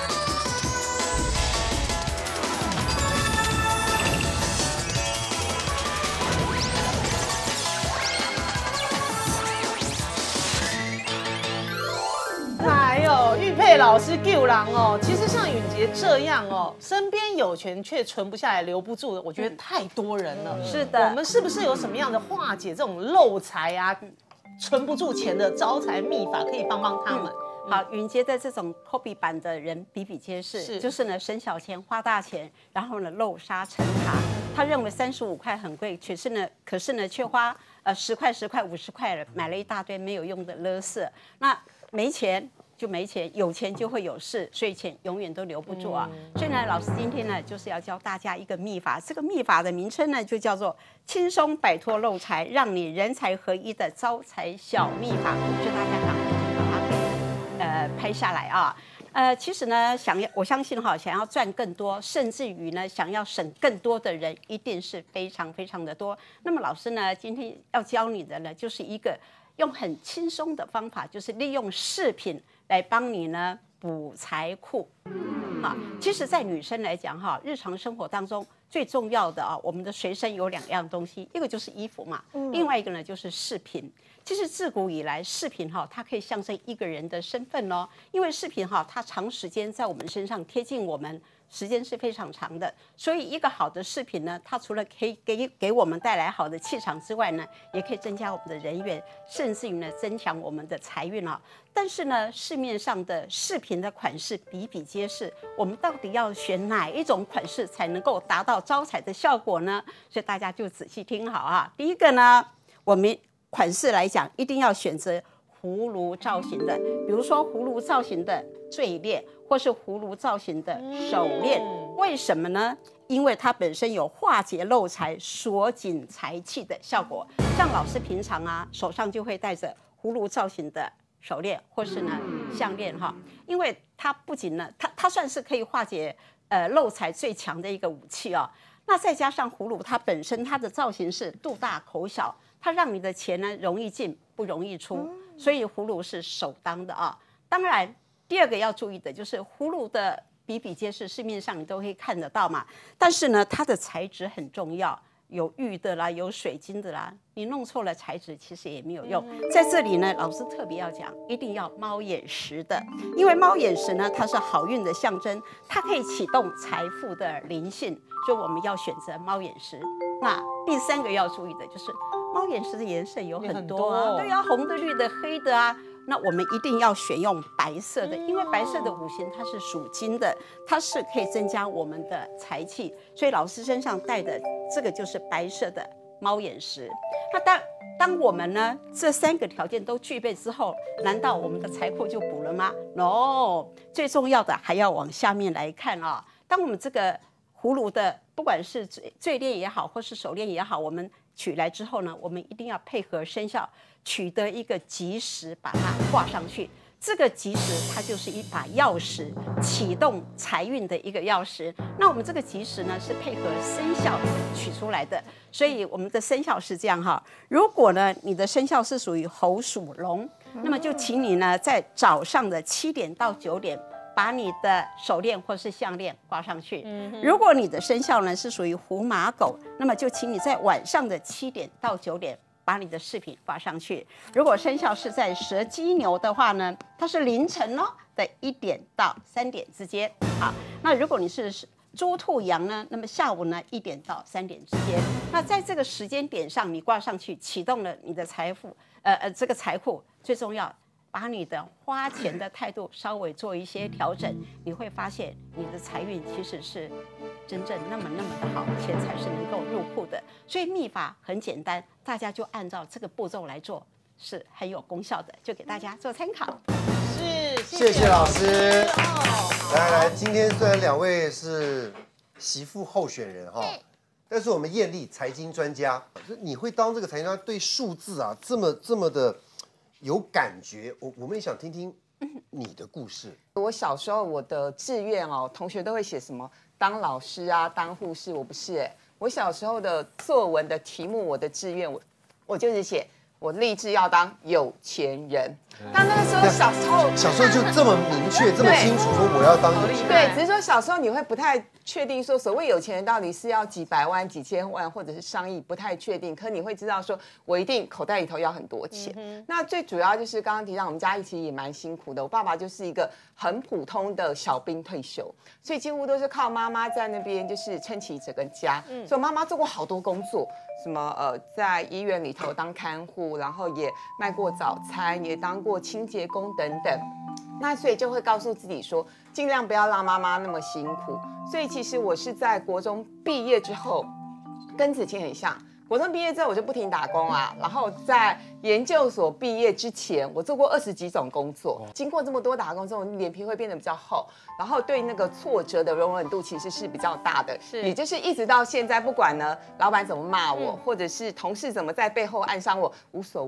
B: 还有玉佩老师救狼哦，其实像允杰这样哦，身边有钱却存不下来、留不住的，我觉得太多人了。
F: 是的
B: 我们是不是有什么样的化解这种漏财啊、存不住钱的招财秘法，可以帮帮他们？
G: 好，允杰的这种 copy 版的人比比皆是，
B: 是
G: 就是呢省小钱花大钱，然后呢漏沙成塔。他认为三十五块很贵，可是呢，可是呢却花呃十块、十块、五十块买了一大堆没有用的垃圾。那没钱就没钱，有钱就会有事，所以钱永远都留不住啊。所以呢，老师今天呢就是要教大家一个秘法，这个秘法的名称呢就叫做轻松摆脱漏财，让你人财合一的招财小秘法。就大家赶快把它给呃拍下来啊。 呃，其实呢，想要我相信哈，想要赚更多，甚至于呢，想要省更多的人，一定是非常非常的多。那么老师呢，今天要教你的呢，就是一个用很轻松的方法，就是利用饰品来帮你呢补财库。啊，其实，在女生来讲哈，日常生活当中最重要的啊，我们的随身有两样东西，一个就是衣服嘛，另外一个呢就是饰品。其实自古以来，饰品哈，它可以象征一个人的身份哦。因为饰品哈，它长时间在我们身上贴近我们，时间是非常长的。所以一个好的饰品呢，它除了可以给给我们带来好的气场之外呢，也可以增加我们的人缘，甚至于呢增强我们的财运啊。但是呢，市面上的饰品的款式比比皆是，我们到底要选哪一种款式才能够达到招财的效果呢？所以大家就仔细听好啊。第一个呢，我们款式来讲，一定要选择葫芦造型的，比如说葫芦造型的坠链，或是葫芦造型的手链。为什么呢？因为它本身有化解漏财、锁紧财气的效果。像老师平常啊，手上就会戴着葫芦造型的手链，或是呢项链哈，因为它不仅呢，它它算是可以化解呃漏财最强的一个武器哦。那再加上葫芦，它本身它的造型是肚大口小。它让你的钱呢容易进不容易出，所以葫芦是首当的啊。当然，第二个要注意的就是葫芦的比比皆是，市面上你都会看得到嘛。但是呢，它的材质很重要，有玉的啦，有水晶的啦，你弄错了材质其实也没有用。在这里呢，老师特别要讲，一定要猫眼石的，因为猫眼石呢，它是好运的象征，它可以启动财富的灵性，所以我们要选择猫眼石。那第三个要注意的就是。猫眼石的颜色有很多啊，对啊，红的、绿的、黑的啊。那我们一定要选用白色的，因为白色的五行它是属金的，它是可以增加我们的财气。所以老师身上戴的这个就是白色的猫眼石。那当当我们呢这三个条件都具备之后，难道我们的财库就补了吗 ？No， 最重要的还要往下面来看啊。当我们这个葫芦的不管是坠坠链也好，或是手链也好，我们取来之后呢，我们一定要配合生肖，取得一个吉时，把它挂上去。这个吉时它就是一把钥匙，启动财运的一个钥匙。那我们这个吉时呢，是配合生肖取出来的，所以我们的生肖是这样哈。如果呢，你的生肖是属于猴属龙，那么就请你呢，在早上的七点到九点。把你的手链或是项链挂上去。嗯、如果你的生肖呢是属于虎马狗，那么就请你在晚上的七点到九点把你的饰品挂上去。如果生肖是在蛇鸡牛的话呢，它是凌晨哦的一点到三点之间。好，那如果你是猪兔羊呢，那么下午呢一点到三点之间。那在这个时间点上，你挂上去，启动了你的财富，呃呃，这个财库最重要。把你的花钱的态度稍微做一些调整，你会发现你的财运其实是真正那么那么的好，钱财是能够入库的。所以秘法很简单，大家就按照这个步骤来做，是很有功效的，就给大家做参考。
B: 是，
A: 谢谢老师。来来，今天虽然两位是媳妇候选人哈，但是我们艳丽财经专家，你会当这个财经专家，对数字啊这么这么的。有感觉，我我们也想听听你的故事。
C: 我小时候我的志愿哦，同学都会写什么当老师啊，当护士，我不是哎。我小时候的作文的题目，我的志愿我我就是写我立志要当有钱人。但那个时候小时候，
A: 小时候就这么明确、这么清楚说我要当有钱人。
C: 对，只是说小时候你会不太确定说所谓有钱人到底是要几百万、几千万或者是上亿，不太确定。可你会知道说我一定口袋里头要很多钱。嗯、那最主要就是刚刚提到我们家其实也蛮辛苦的，我爸爸就是一个很普通的小兵退休，所以几乎都是靠妈妈在那边就是撑起整个家。嗯、所以妈妈做过好多工作。什么呃，在医院里头当看护，然后也卖过早餐，也当过清洁工等等。那所以就会告诉自己说，尽量不要让妈妈那么辛苦。所以其实我是在国中毕业之后，跟子晴很像。国中毕业之后我就不停打工啊，然后在研究所毕业之前，我做过二十几种工作。经过这么多打工之后，脸皮会变得比较厚，然后对那个挫折的容忍度其实是比较大的。是，也就是一直到现在，不管呢老板怎么骂我，嗯、或者是同事怎么在背后暗伤我，无所谓。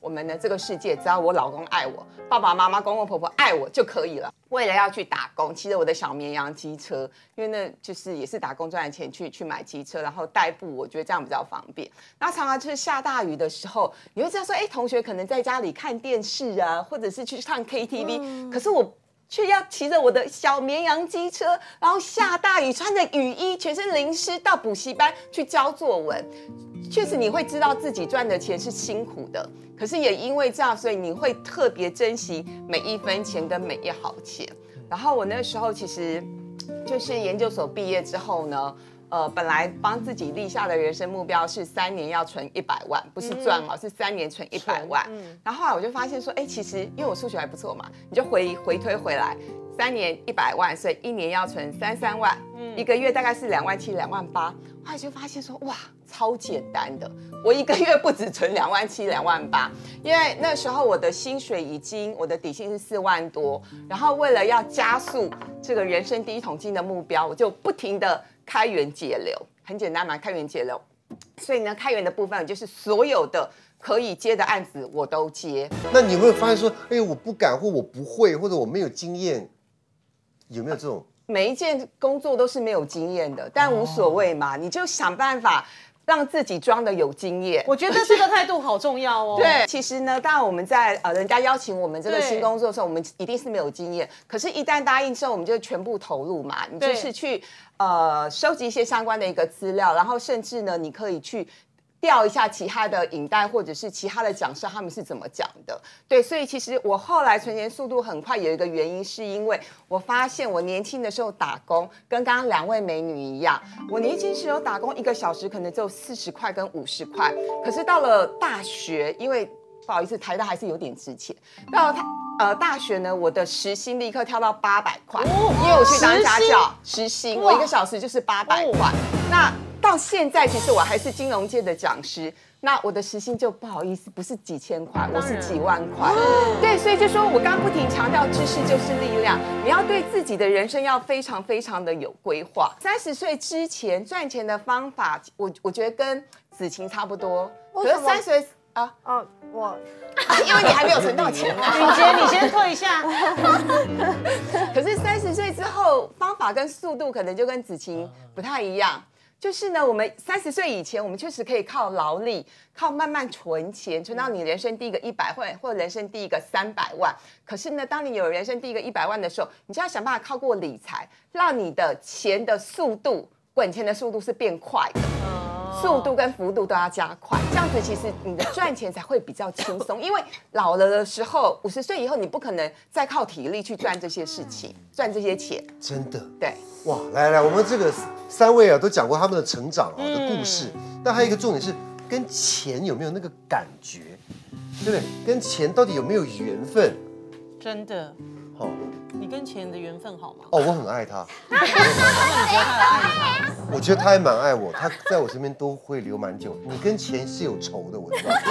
C: 我们呢这个世界只要我老公爱我，爸爸妈妈、公公婆婆爱我就可以了。为了要去打工，骑着我的小绵羊机车，因为那就是也是打工赚的钱去去买机车，然后代步，我觉得这样比较方便。那常常就是下大雨的时候，你会知道说，哎，同学可能在家里看电视啊，或者是去唱 K T V，、嗯、可是我却要骑着我的小绵羊机车，然后下大雨，穿着雨衣，全身淋湿到补习班去教作文。确实你会知道自己赚的钱是辛苦的，可是也因为这样，所以你会特别珍惜每一分钱跟每一毫钱。然后我那时候其实就是研究所毕业之后呢，呃，本来帮自己立下的人生目标是三年要存一百万，不是赚哦，嗯、是三年存一百万。嗯、然后后来我就发现说，哎，其实因为我数学还不错嘛，你就回回推回来。三年一百万，所以一年要存三三万，嗯、一个月大概是两万七、两万八。后来就发现说，哇，超简单的，我一个月不止存两万七、两万八，因为那时候我的薪水已经，我的底薪是四万多，然后为了要加速这个人生第一桶金的目标，我就不停的开源节流，很简单嘛，开源节流。所以呢，开源的部分就是所有的可以接的案子我都接。
A: 那你有没有发现说，哎，我不敢，或我不会，或者我没有经验？有没有这种？
C: 每一件工作都是没有经验的，但无所谓嘛，哦、你就想办法让自己装的有经验。
B: 我觉得这个态度好重要哦。
C: 对，其实呢，当然我们在呃人家邀请我们这个新工作的时候，我们一定是没有经验。可是，一旦答应之后，我们就全部投入嘛，你就是去呃收集一些相关的一个资料，然后甚至呢，你可以去调一下其他的影带或者是其他的讲师他们是怎么讲的。对，所以其实我后来存钱速度很快，有一个原因是因为我发现我年轻的时候打工跟刚刚两位美女一样，我年轻时候打工一个小时可能只有四十块跟五十块，可是到了大学，因为不好意思，台大还是有点值钱。到了呃大学呢，我的时薪立刻跳到八百块，哦、因为我去当家教，时薪我一个小时就是八百块。哦、那到现在，其实我还是金融界的讲师，那我的时薪就不好意思，不是几千块，我是几万块。对，所以就说我刚刚不停强调，知识就是力量，你要对自己的人生要非常非常的有规划。三十岁之前赚钱的方法，我我觉得跟子晴差不多。可是三十岁啊，
F: 哦，我。
C: 因为你还没有存到钱嘛，
B: 允杰，你先退一下。
C: 可是三十岁之后，方法跟速度可能就跟子晴不太一样。就是呢，我们三十岁以前，我们确实可以靠劳力，靠慢慢存钱，存到你人生第一个一百万，或者人生第一个三百万。可是呢，当你有人生第一个一百万的时候，你就要想办法靠过理财，让你的钱的速度，滚钱的速度是变快的。速度跟幅度都要加快，这样子其实你的赚钱才会比较轻松。因为老了的时候，五十岁以后，你不可能再靠体力去赚这些事情，赚这些钱。
A: 真的，
C: 对，
A: 哇，来来，我们这个三位啊都讲过他们的成长啊的故事，但还有一个重点是跟钱有没有那个感觉，对不对？跟钱到底有没有缘分？
B: 真的，
A: 好。
B: 你跟钱的缘分好吗？
A: 哦，我很爱他。
B: 那你觉得他爱你吗？
A: 我觉得他还蛮爱我，他在我身边都会留蛮久。你跟钱是有仇的，我知道。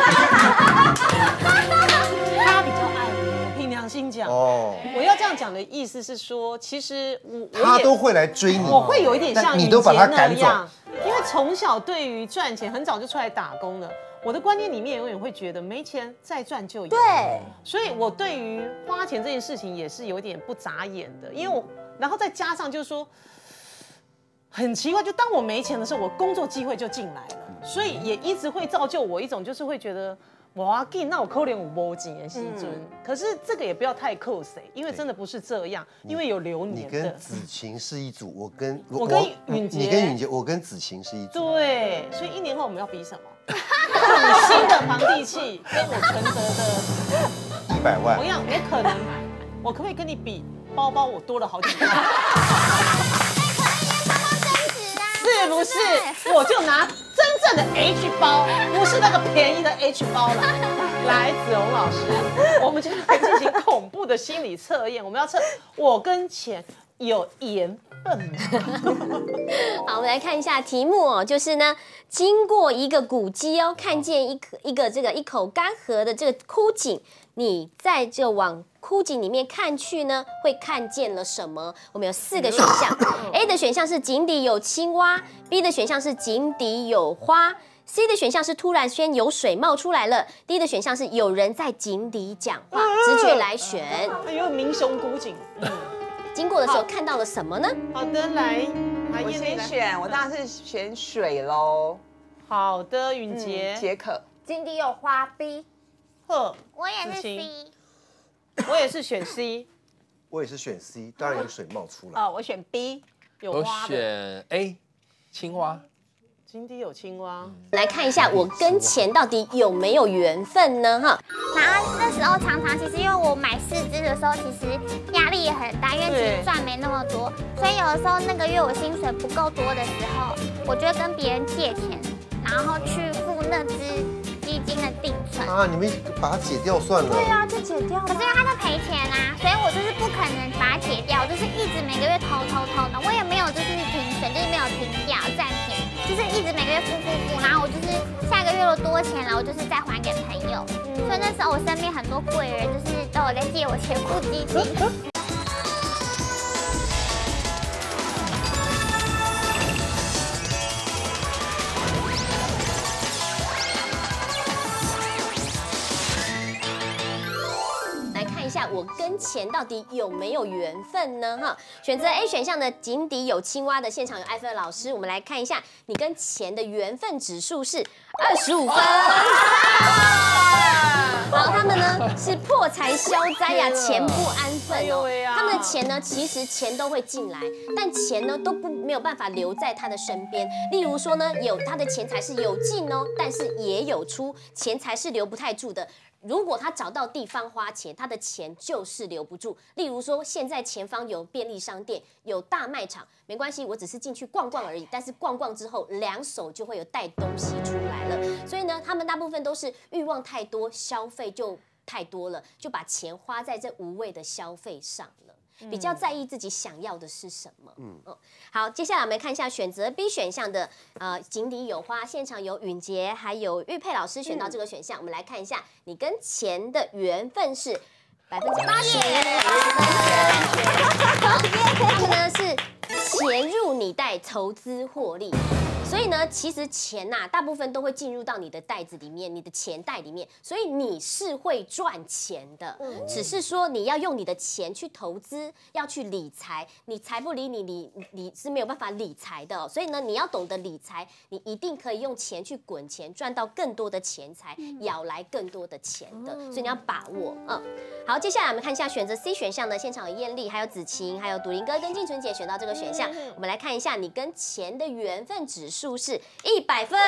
B: 他比较爱我，凭良心讲。哦，我要这样讲的意思是说，其实我
A: 他都会来追你，
B: 我会有一点像
A: 你都把他赶走，
B: 因为从小对于赚钱，很早就出来打工了。我的观念里面永远会觉得没钱再赚就有，
F: 对，
B: 所以我对于花钱这件事情也是有点不眨眼的，因为我，然后再加上就是说，很奇怪，就当我没钱的时候，我工作机会就进来了，所以也一直会造就我一种就是会觉得，哇，那我扣连五波几年薪尊，可是这个也不要太扣谁，因为真的不是这样，因为有流年的。
A: 你跟子晴是一组，我跟
B: 我跟允杰，
A: 你跟允杰，我跟子晴是一组，
B: 对，所以一年后我们要比什么？你新的房地契跟我存折的
A: 一百万，
B: 同样，我可能，我可不可以跟你比包包？我多了好几万，是不是？我就拿真正的 H 包，不是那个便宜的 H 包了。来，子荣老师，我们就来进行恐怖的心理测验，我们要测我跟钱有缘分吗？
H: 好，我们来看一下题目哦，就是呢，经过一个古迹哦，看见一个一个这个一口干涸的这个枯井，你在这往枯井里面看去呢，会看见了什么？我们有四个选项 ，A 的选项是井底有青蛙 ，B 的选项是井底有花 C 的选项是突然间有水冒出来了 ，D 的选项是有人在井底讲话，直觉来选。
B: 哎呦，民雄古井，嗯，
H: 经过的时候看到了什么呢？
B: 好的，来，
C: 我先选，我当然是选水喽。
B: 好的，允杰，
C: 解渴。
F: 井底有花 B，
B: 呵，
D: 我也是
B: 子晴
D: C。
B: 我也是选 C，
A: 我也是选 C， 当然有水冒出来。
G: 哦，我选 B，
E: 我
B: 有花的，
E: 选 A， 青蛙。
B: 井底有青蛙。
H: 来看一下我跟钱到底有没有缘分呢？哈，
D: 然后那时候常常其实因为我买四支的时候，其实压力也很大，因为其实赚没那么多，所以有的时候那个月我薪水不够多的时候，我就会跟别人借钱，然后去付那支基金的定存。
A: 啊，你们把它解掉算了。
F: 对啊，就解掉了。
D: 可是因为他在赔钱啊，所以我就是不可能把它解掉，我就是一直每个月偷偷偷的，我也没有就是停损，就是没有停掉暂停，就是一直每个月付付付，然后我就是下个月有多钱了，我就是再还给朋友。所以那时候我身边很多贵人就是都有在借我钱付基金。
H: 我跟钱到底有没有缘分呢？哈，选择 A 选项的井底有青蛙的现场有艾芬老师，我们来看一下你跟钱的缘分指数是二十五分。好，他们呢是破财消灾呀，钱不安分哦。他们的钱呢，其实钱都会进来，但钱呢都不没有办法留在他的身边。例如说呢，有他的钱财是有进哦，但是也有出，钱财是留不太住的。如果他找到地方花钱，他的钱就是留不住。例如说，现在前方有便利商店，有大卖场，没关系，我只是进去逛逛而已。但是逛逛之后，两手就会有带东西出来了。所以呢，他们大部分都是欲望太多，消费就太多了，就把钱花在这无谓的消费上了。比较在意自己想要的是什么。嗯，哦，好，接下来我们看一下选择 B 选项的，呃，井底有花，现场有允杰还有玉佩老师选到这个选项，嗯、我们来看一下你跟钱的缘分是百分之八十，他们呢是钱入你袋，投资获利。所以呢，其实钱呐、啊，大部分都会进入到你的袋子里面，你的钱袋里面，所以你是会赚钱的。嗯、只是说你要用你的钱去投资，要去理财，你财不理你，理你是没有办法理财的、哦。所以呢，你要懂得理财，你一定可以用钱去滚钱，赚到更多的钱财，咬来更多的钱的。所以你要把握。嗯，好，接下来我们看一下选择 C 选项的现场有艳丽，还有子晴，还有笃林哥跟静纯姐选到这个选项，我们来看一下你跟钱的缘分指数。数是一百分，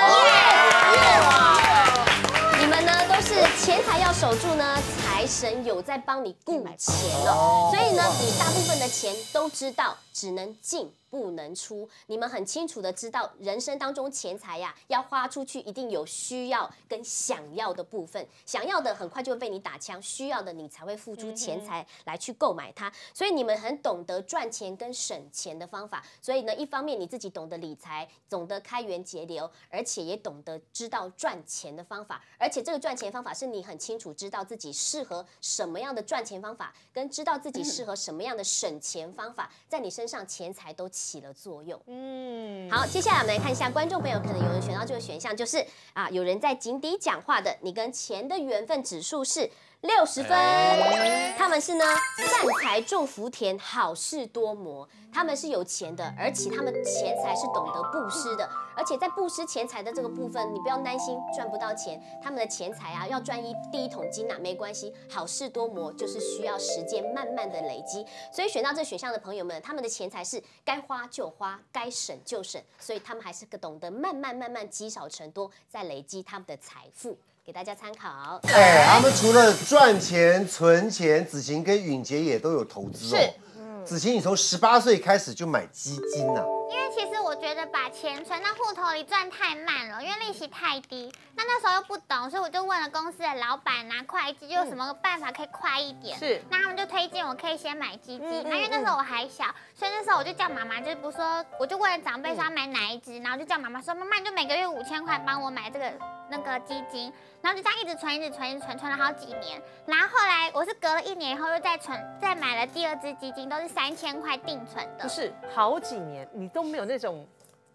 H: 你们呢都是钱财要守住呢，财神有在帮你顾钱了，所以呢，你大部分的钱都知道只能进不能出，你们很清楚的知道人生当中钱财呀要花出去，一定有需要跟想要的部分，想要的很快就会被你打枪，需要的你才会付出钱财来去购买它，所以你们很懂得赚钱跟省钱的方法，所以呢，一方面你自己懂得理财，懂得开源节流，而且也懂得知道赚钱的方法，而且这个赚钱方法是你很清楚知道自己适合什么样的赚钱方法，跟知道自己适合什么样的省钱方法，在你身上钱财都起了作用。嗯，好，接下来我们来看一下观众朋友可能有人选到这个选项，就是啊，有人在井底讲话的，你跟钱的缘分指数是六十分，他们是呢善财种福田，好事多磨，他们是有钱的，而且他们钱财是懂得布施的，而且在布施钱财的这个部分，你不要担心赚不到钱，他们的钱财啊要赚一第一桶金啊没关系，好事多磨就是需要时间慢慢的累积，所以选到这选项的朋友们，他们的钱财是该花就花，该省就省，所以他们还是个懂得慢慢慢慢积少成多，再累积他们的财富。给大家参考。
A: 哎，他们除了赚钱、存钱，子晴跟允杰也都有投资哦。是，子晴，你从十八岁开始就买基金呐、啊？
D: 因为其实我觉得把钱存到户头里赚太慢了，因为利息太低。那那时候又不懂，所以我就问了公司的老板啊、会计，有什么办法可以快一点？是。那他们就推荐我可以先买基金。那、嗯、因为那时候我还小，所以那时候我就叫妈妈，就是不说，我就问了长辈说要买哪一支，然后就叫妈妈说，妈妈你就每个月五千块帮我买这个那个基金。然后就这样一直存，一直存，一直存，存了好几年。然后后来我是隔了一年以后又再存，再买了第二支基金，都是三千块定存的。
B: 不是好几年，你都没有那种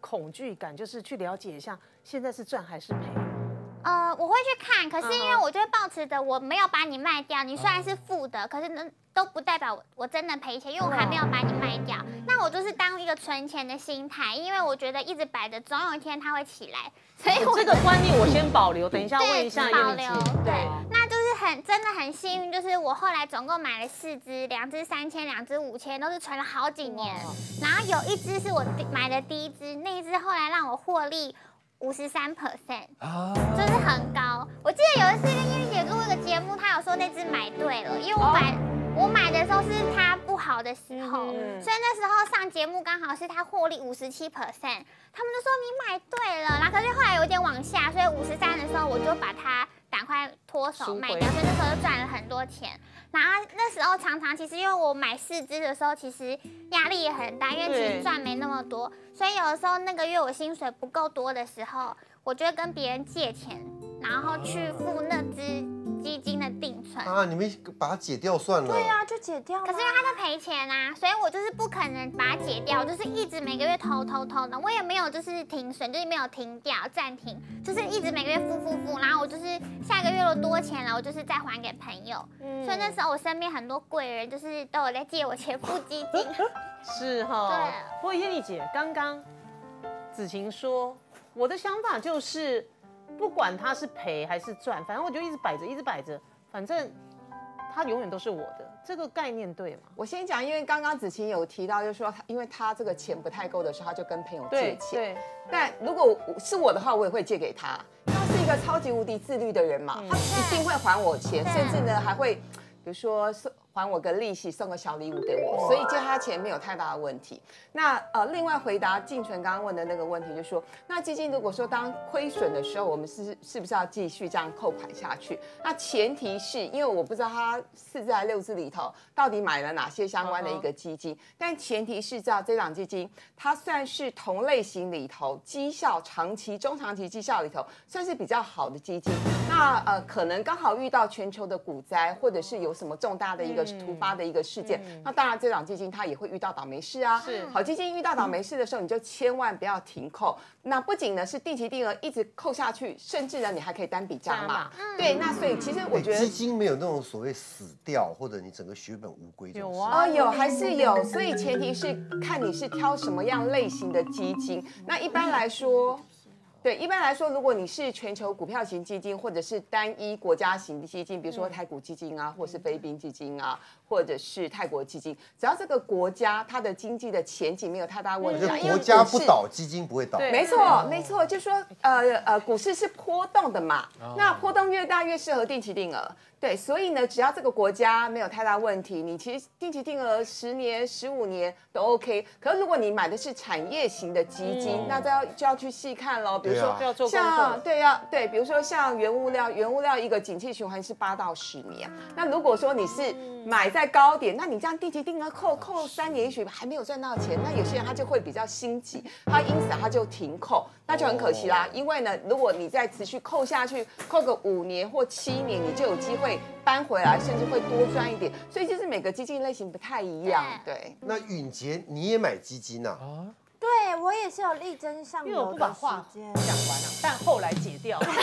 B: 恐惧感，就是去了解一下现在是赚还是赔？
D: 呃，我会去看，可是因为我就会抱持着我没有把你卖掉，你虽然是负的，可是呢都不代表我我真的赔钱，因为我还没有把你卖掉。那我就是当一个存钱的心态，因为我觉得一直摆着，总有一天它会起来。所以我
B: 这个观念我先保留，等一下问一下
D: 保留。
B: 对，
D: 那就是很真的很幸运，就是我后来总共买了四只，两只三千，两只五千，都是存了好几年。然后有一只是我买的第一只，那一只后来让我获利五十三 percent， 就是很高。我记得有一次跟燕姐录一个节目，她有说那只买对了，因为我买、哦、我买的时候是它不好的时候，嗯、所以那时候上节目刚好是它获利五十七 percent， 他们就说你买对了，然后可是后来有点往下，所以五十三的时候我就把它赶快脱手卖掉，所以那时候就赚了很多钱。然后那时候常常其实因为我买四只的时候，其实压力也很大，因为其实赚没那么多，所以有的时候那个月我薪水不够多的时候，我就会跟别人借钱，然后去付那只基金的定存。
A: 啊，你们把它解掉算了。
F: 对啊，就解掉。
D: 可是因为他在赔钱啊，所以我就是不可能把它解掉，我就是一直每个月偷偷偷的，我也没有就是停损，就是没有停掉暂停，就是一直每个月付付付，然后我就是下个月有多钱了，我就是再还给朋友。嗯、所以那时候我身边很多贵人就是都有在借我钱付基金。
B: 是哈。
D: 对。
B: 不过燕丽姐刚刚子晴说，我的想法就是。不管他是赔还是赚，反正我就一直摆着，一直摆着，反正他永远都是我的，这个概念对吗？
C: 我先讲，因为刚刚子晴有提到，就是说，因为他这个钱不太够的时候，他就跟朋友借钱。对。但如果是我的话，我也会借给他。他是一个超级无敌自律的人嘛，嗯、他一定会还我钱，甚至呢还会，比如说还我个利息，送个小礼物给我，所以借他钱没有太大的问题。那呃，另外回答静纯刚刚问的那个问题，就是说，那基金如果说当亏损的时候，我们是是不是要继续这样扣款下去？那前提是因为我不知道他四只还六只里头到底买了哪些相关的一个基金，但前提是知道这档基金它算是同类型里头绩效长期、中长期绩效里头算是比较好的基金。那呃，可能刚好遇到全球的股灾，或者是有什么重大的一个突发的一个事件，嗯、那当然这档基金它也会遇到倒霉事啊。是，好基金遇到倒霉事的时候，你就千万不要停扣。那不仅呢是定期定额一直扣下去，甚至呢你还可以单笔加码。嗯、对，那所以其实我觉得
A: 基金没有那种所谓死掉或者你整个血本无归。
B: 有啊，
C: 哦有还是有，所以前提是看你是挑什么样类型的基金。那一般来说。对，一般来说，如果你是全球股票型基金，或者是单一国家型的基金，比如说台股基金啊，或是菲律宾基金啊，或者是泰国基金，只要这个国家它的经济的前景没有太大问题，
A: 国家不倒，基金不会倒。
C: 没错，没错，就说呃呃，股市是波动的嘛，那波动越大越适合定期定额。对，所以呢，只要这个国家没有太大问题，你其实定期定额十年、十五年都 OK。可是如果你买的是产业型的基金，嗯、那就要就要去细看喽。比如说像对要对，比如说像原物料，原物料一个景气循环是八到十年。那如果说你是买在高点，那你这样定期定额扣扣三年，也许还没有赚到钱，那有些人他就会比较心急，他因此他就停扣，那就很可惜啦。因为呢，如果你再持续扣下去，扣个五年或七年，你就有机会搬回来，甚至会多赚一点。所以就是每个基金类型不太一样。对。
A: 那允杰你也买基金啊？
F: 对，我也是有力争上游的时间。因为我不把话
B: 讲完了，但后来解掉。我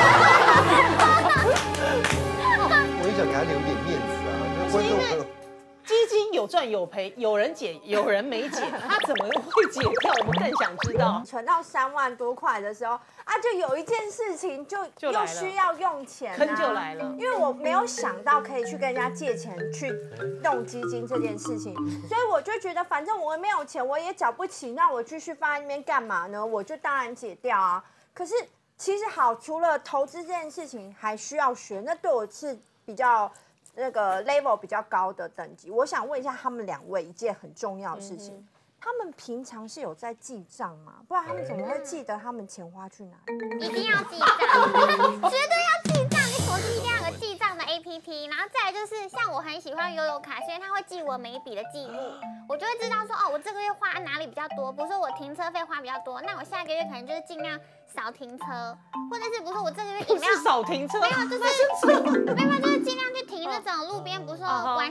A: 也想给他留点面子啊，那观众朋友。
B: 基金有赚有赔，有人解有人没解，他怎么会解掉？我们更想知道。
F: 存到三万多块的时候啊，就有一件事情就又需要用钱、啊，
B: 坑就来了。
F: 因为我没有想到可以去跟人家借钱去弄基金这件事情，所以我就觉得反正我没有钱，我也缴不起，那我继续放在那边干嘛呢？我就当然解掉啊。可是其实好，除了投资这件事情，还需要学，那对我是比较。那个 level 比较高的等级，我想问一下他们两位一件很重要的事情，嗯、他们平常是有在记账吗？不然他们怎么会记得他们钱花去哪里？
D: 一定要记账，绝对要记账。你手机一定要有个记账的 A P P， 然后再来就是像我很喜欢悠游卡，所以它会记我每一笔的记录，我就会知道说哦，我这个月花哪里比较多，比如说我停车费花比较多，那我下个月可能就是尽量少停车，或者是比如说我这个月饮料
B: 少停车，
D: 没有就是没有就是尽量去停那种路边，比如说晚上八点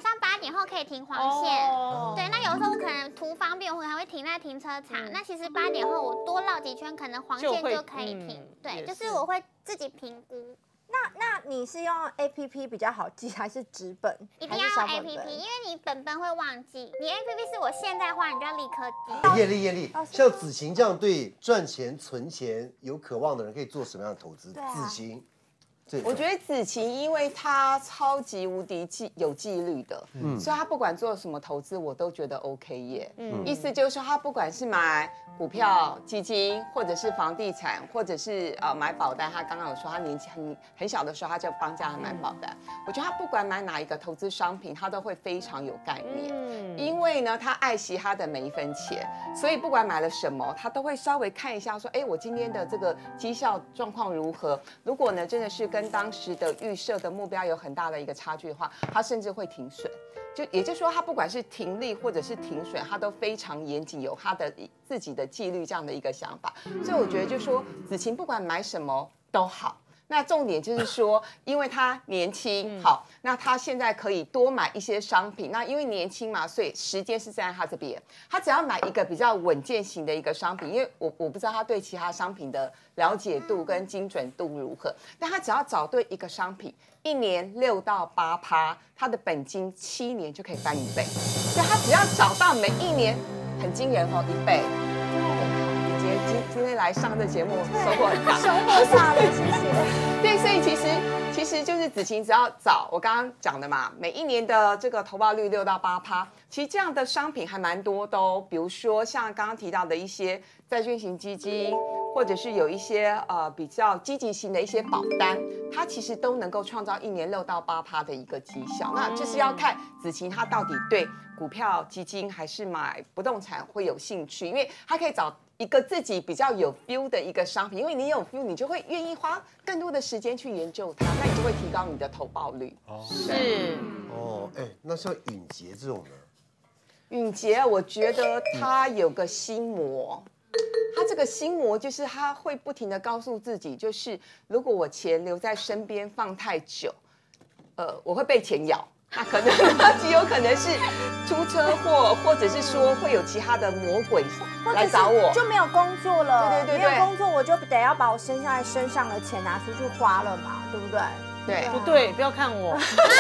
D: 点后可以停黄线。
B: 哦
D: 对，那有时候我可能图方便，我可能会停在停车场。那其实八点后我多绕几圈，可能黄线
B: 就会
D: 就可以停。
B: 嗯
D: 对，
B: 也
D: 就是是我会自己评估。
F: 那那你是用 A P P 比较好记，还是纸本？
D: 一定要用 A P P， 因为你本本会忘记。你 A P P 是我现在花，你就要立刻记。
A: 艳丽艳丽，像子晴这样对赚钱存钱有渴望的人，可以做什么样的投资？
F: 对啊
A: 子晴，
C: 我觉得子晴，因为她超级无敌纪有纪律的，嗯，所以她不管做什么投资，我都觉得 OK 耶。嗯，意思就是说，她不管是买股票、基金，或者是房地产，或者是呃买保单，她刚刚有说，她年纪很很小的时候，她就帮家人买保单。我觉得她不管买哪一个投资商品，她都会非常有概念。嗯，因为呢，她爱惜她的每一分钱，所以不管买了什么，她都会稍微看一下，说，哎，我今天的这个绩效状况如何？如果呢，真的是跟跟当时的预设的目标有很大的一个差距的话，他甚至会停损。就也就是说，他不管是停利或者是停损，他都非常严谨，有他的自己的纪律这样的一个想法。所以我觉得，就说子晴不管买什么都好。那重点就是说，因为他年轻，好，那他现在可以多买一些商品。那因为年轻嘛，所以时间是站在他这边。他只要买一个比较稳健型的一个商品，因为我我不知道他对其他商品的了解度跟精准度如何，但他只要找对一个商品，一年六到八趴，他的本金七年就可以翻一倍。所以他只要找到每一年很惊人哦，一倍。今今今天来上这节目收获很大，
F: 收获大了，谢谢。
C: 对，所以其实其实就是子晴只要找我刚刚讲的嘛，每一年的这个投报率六到八趴，其实这样的商品还蛮多的哦。比如说像刚刚提到的一些债券型基金，或者是有一些呃比较积极型的一些保单，它其实都能够创造一年六到八趴的一个绩效。那就是要看子晴她到底对股票、基金还是买不动产会有兴趣，因为她可以找一个自己比较有 feel 的一个商品，因为你有 feel， 你就会愿意花更多的时间去研究它，那你就会提高你的投报率。
B: 是
A: 哦，哎，那像允杰这种呢？
C: 允杰，我觉得他有个心魔，他这个心魔就是他会不停的告诉自己，就是如果我钱留在身边放太久，呃，我会被钱咬。那可能他极有可能是出车祸，或者是说会有其他的魔鬼来找我，
F: 就没有工作了。
C: 对对对对，
F: 没有工作我就得要把我身下身上的钱拿出去花了嘛，对不对？
C: 对，
B: 不对，不要看我。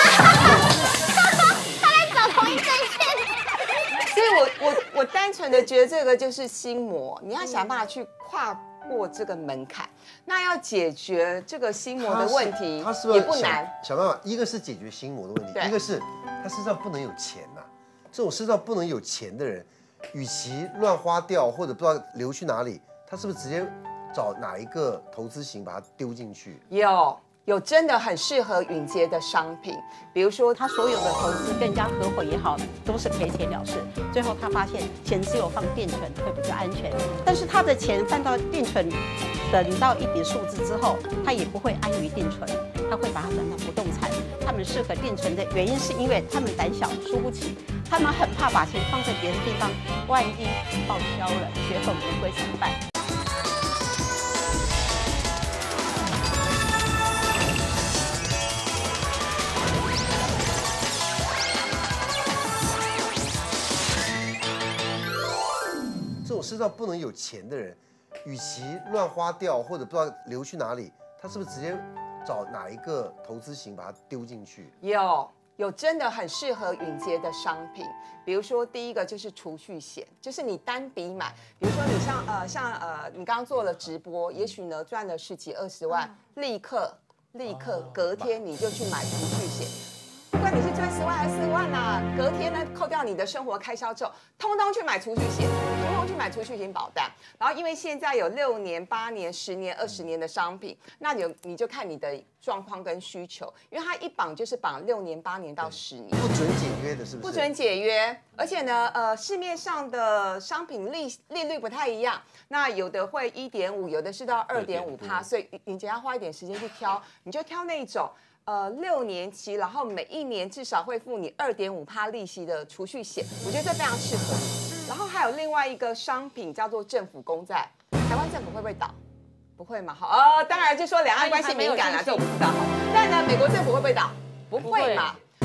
D: 他在找同一阵线。
C: 所以我我我单纯的觉得这个就是心魔，你要想办法去跨过这个门槛。那要解决这个心魔的问题，
A: 他是不是
C: 也不难。
A: 想办法，一个是解决心魔的问题，一个是他身上不能有钱呐、啊。这种身上不能有钱的人，与其乱花掉或者不知道流去哪里，他是不是直接找哪一个投资型把它丢进去？
C: 有。有真的很适合允杰的商品，比如说
G: 他所有的投资跟人家合伙也好，都是赔钱了事。最后他发现钱只有放定存会比较安全，但是他的钱放到定存，等到一笔数字之后，他也不会安于定存，他会把它转到不动产。他们适合定存的原因是因为他们胆小，输不起，他们很怕把钱放在别的地方，万一报销了，血本无归怎么办？
A: 这种身上不能有钱的人，与其乱花掉或者不知道流去哪里，他是不是直接找哪一个投资型把它丢进去？
C: 有有真的很适合允杰的商品，比如说第一个就是储蓄险，就是你单笔买，比如说你像呃像呃你刚刚做了直播，也许呢赚了十几二十万，立刻立刻隔天你就去买储蓄险。不管你是赚十万还是四万啊，隔天呢扣掉你的生活开销之后，通通去买储蓄险，通通去买储蓄型保单。然后因为现在有六年、八年、十年、二十年的商品，那你你就看你的状况跟需求，因为它一绑就是绑六年、八年到十年，
A: 不准解约的，是不是？
C: 不准解约，而且呢，呃，市面上的商品利利率不太一样，那有的会一点五，有的是到二点五趴，所以你只要花一点时间去挑，你就挑那种。呃，六年期，然后每一年至少会付你二点五趴利息的储蓄险，我觉得这非常适合你。然后还有另外一个商品叫做政府公债，台湾政府会不会倒？不会嘛？好，呃，当然就说两岸关系敏感啦，这我不知道。但呢，美国政府会不会倒？不会嘛。那十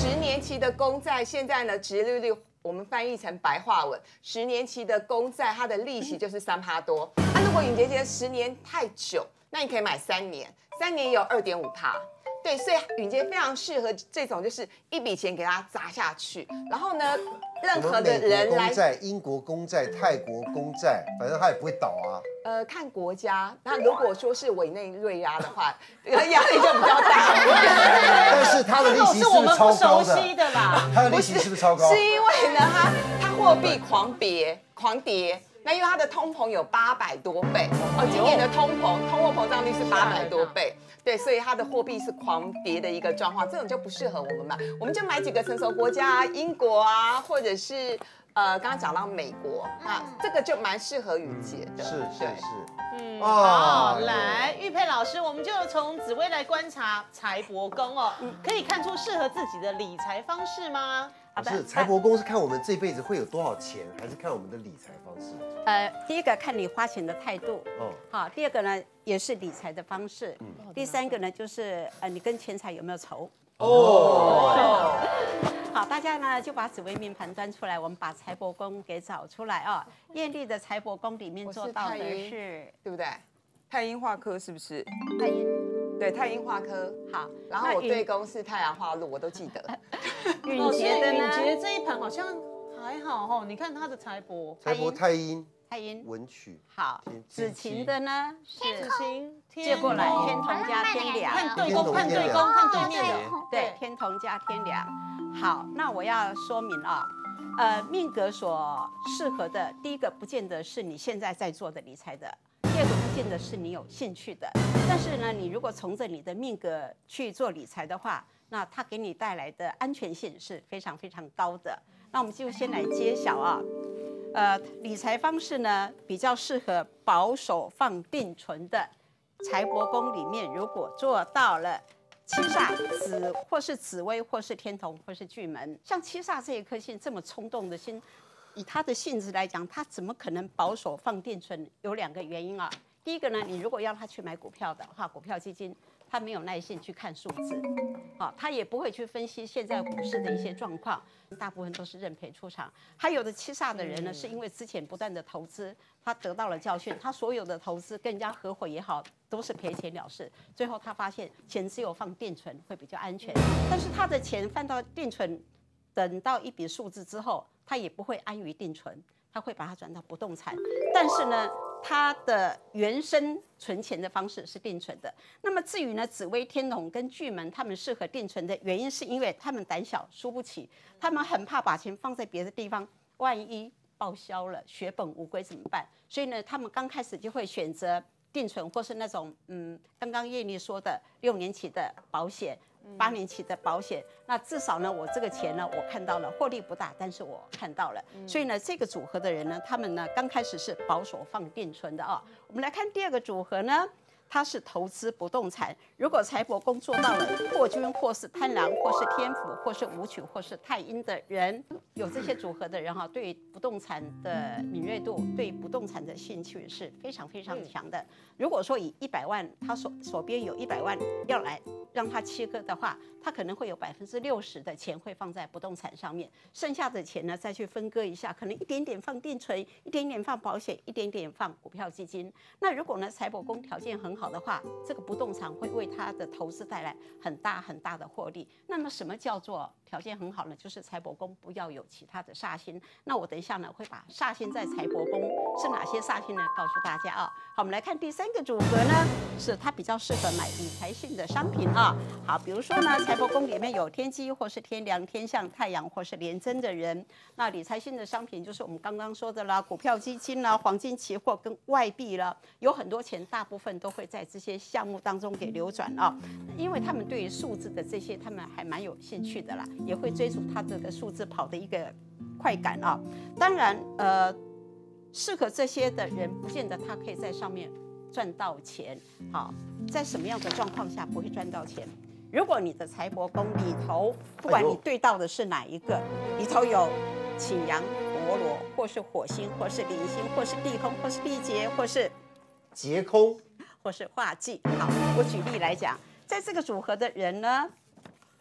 C: 十年期的公债现在呢，殖利率我们翻译成白话文，十年期的公债它的利息就是三趴多。那、啊、如果允杰觉得十年太久，那你可以买三年，三年也有二点五趴。对，所以允杰非常适合这种，就是一笔钱给他砸下去，然后呢，任何的人来，
A: 公债、英国公债、泰国公债，反正他也不会倒啊。
C: 呃，看国家。那如果说是委内瑞拉的话，压力就比较大。
A: 但是它的利息是不是超高的？
B: 的啦，
A: 它的利息是不是超高？
C: 是因为呢，它它货币狂跌，狂跌。那因为它的通膨有八百多倍哦，今年的通膨通货膨胀率是八百多倍。对，所以它的货币是狂跌的一个状况，这种就不适合我们买，我们就买几个成熟国家啊，英国啊，或者是呃刚刚讲到美国啊，这个就蛮适合允杰的。
A: 是是是，
B: 嗯，好，来玉佩老师，我们就从紫微来观察财帛宫哦，可以看出适合自己的理财方式吗？
A: 不是，财帛宫是看我们这辈子会有多少钱，还是看我们的理财方式？
G: 呃，第一个看你花钱的态度，
A: 哦，
G: 好，第二个呢也是理财的方式，嗯，第三个呢就是呃你跟钱财有没有仇？哦，好，大家呢就把紫微命盘端出来，我们把财帛宫给找出来啊。艳丽的财帛宫里面做到的是，
C: 对不对？太阴化科是不是？
G: 太阴。
C: 对，太阴化科好，然后我对宫是太阳化禄，我都记得。
B: 允杰的呢？允杰这一盘好像还好哈，你看他的财帛，
A: 财帛太阴，
G: 太阴
A: 文曲。
G: 好，子晴的呢
B: 是子晴，
G: 借过来天同加天梁，
B: 看对宫，看对宫，看对面的，
G: 对，天同加天梁。好，那我要说明啊，呃，命格所适合的，第一个不见得是你现在在做的理财的。第二个不见得是你有兴趣的，但是呢，你如果从着你的命格去做理财的话，那它给你带来的安全性是非常非常高的。那我们就先来揭晓啊，呃，理财方式呢比较适合保守放定存的财帛宫里面，如果做到了七煞、紫或是紫微或是天同或是巨门，像七煞这一颗星这么冲动的心。以他的性质来讲，他怎么可能保守放定存？有两个原因啊。第一个呢，你如果要他去买股票的话，股票基金，他没有耐性去看数字，好，他也不会去分析现在股市的一些状况，大部分都是认赔出场。还有的七煞的人呢，是因为之前不断的投资，他得到了教训，他所有的投资跟人家合伙也好，都是赔钱了事。最后他发现钱只有放定存会比较安全，但是他的钱放到定存，等到一笔数字之后。他也不会安于定存，他会把它转到不动产。但是呢，他的原生存钱的方式是定存的。那么至于呢，紫微、天同跟巨门，他们适合定存的原因，是因为他们胆小，输不起，他们很怕把钱放在别的地方，万一报销了，血本无归怎么办？所以呢，他们刚开始就会选择定存，或是那种嗯，刚刚艳丽说的六年期的保险。八年期的保险，那至少呢，我这个钱呢，我看到了，获利不大，但是我看到了，所以呢，这个组合的人呢，他们呢，刚开始是保守放定存的啊。我们来看第二个组合呢，它是投资不动产。如果财帛宫做到了破军，或是贪狼，或是天府，或是武曲，或是太阴的人，有这些组合的人哈，对不动产的敏锐度，对不动产的兴趣是非常非常强的。如果说以一百万，他手手边有一百万要来让他切割的话，他可能会有百分之六十的钱会放在不动产上面，剩下的钱呢再去分割一下，可能一点点放定存，一点点放保险，一点点放股票基金。那如果呢财帛宫条件很好的话，这个不动产会为他的投资带来很大很大的获利。那么什么叫做条件很好呢？就是财帛宫不要有其他的煞星。那我等一下呢会把煞星在财帛宫是哪些煞星呢告诉大家啊。好，我们来看第三个组合呢，是它比较适合买理财性的商品啊。好，比如说呢，财帛宫里面有天机或是天梁、天象、太阳或是廉贞的人，那理财性的商品就是我们刚刚说的啦，股票基金啦、黄金期货跟外币啦，有很多钱，大部分都会在这些项目当中给流转啊，因为他们对于数字的这些，他们还蛮有兴趣的啦，也会追逐它这个数字跑的一个快感啊。当然，呃，适合这些的人，不见得他可以在上面赚到钱。好，在什么样的状况下不会赚到钱？如果你的财帛宫里头，不管你对到的是哪一个，里头有擎羊、陀罗，或是火星，或是铃星，或是地空，或是地劫，或是
A: 劫空，
G: 或是化忌。好，我举例来讲，在这个组合的人呢，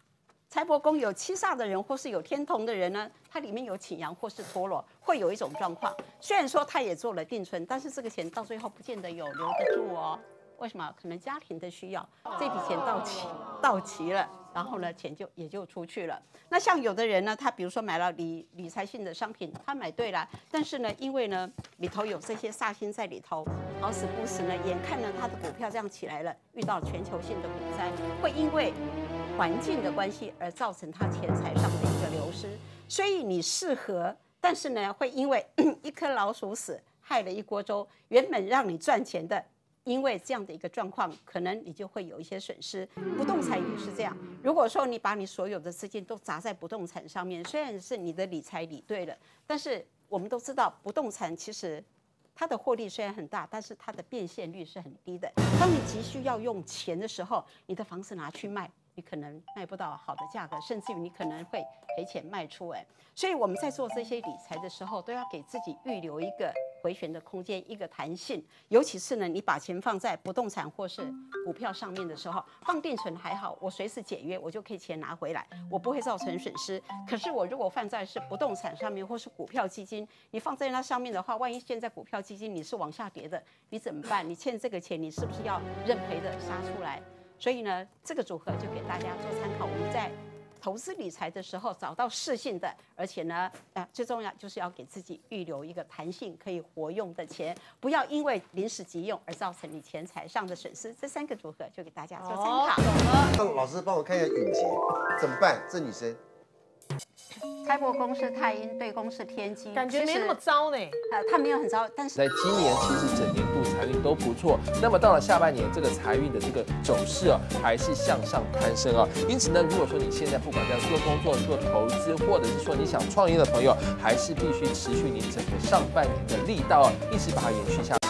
G: 财帛宫有七煞的人，或是有天同的人呢，它里面有擎羊或是陀螺，会有一种状况。虽然说他也做了定存，但是这个钱到最后不见得有留得住哦。为什么？可能家庭的需要，这笔钱到期到期了，然后呢，钱就也就出去了。那像有的人呢，他比如说买了理理财性的商品，他买对了，但是呢，因为呢里头有这些煞星在里头，好死不死呢，眼看呢他的股票这样起来了，遇到全球性的股灾，会因为环境的关系而造成他钱财上的一个流失。所以你适合，但是呢，会因为一颗老鼠屎害了一锅粥，原本让你赚钱的。因为这样的一个状况，可能你就会有一些损失。不动产也是这样。如果说你把你所有的资金都砸在不动产上面，虽然是你的理财理对了，但是我们都知道，不动产其实它的获利虽然很大，但是它的变现率是很低的。当你急需要用钱的时候，你的房子拿去卖，你可能卖不到好的价格，甚至于你可能会赔钱卖出。哎，所以我们在做这些理财的时候，都要给自己预留一个回旋的空间，一个弹性。尤其是呢，你把钱放在不动产或是股票上面的时候，放定存还好，我随时解约，我就可以钱拿回来，我不会造成损失。可是我如果放在是不动产上面或是股票基金，你放在那上面的话，万一现在股票基金你是往下跌的，你怎么办？你欠这个钱，你是不是要认赔的杀出来？所以呢，这个组合就给大家做参考。我们在投资理财的时候找到适性的，而且呢，呃，最重要就是要给自己预留一个弹性可以活用的钱，不要因为临时急用而造成你钱财上的损失。这三个组合就给大家做参考。
A: 那老师帮我看一下允杰怎么办？这女生
G: 财帛宫是太阴，对宫是天机，
B: 感觉没那么糟呢。
G: 呃，它没有很糟，但是
E: 在今年其实整年度财运都不错。那么到了下半年，这个财运的这个走势啊，还是向上攀升啊。因此呢，如果说你现在不管在做工作、做投资，或者是说你想创业的朋友，还是必须持续你整个上半年的力道啊，一直把它延续下来。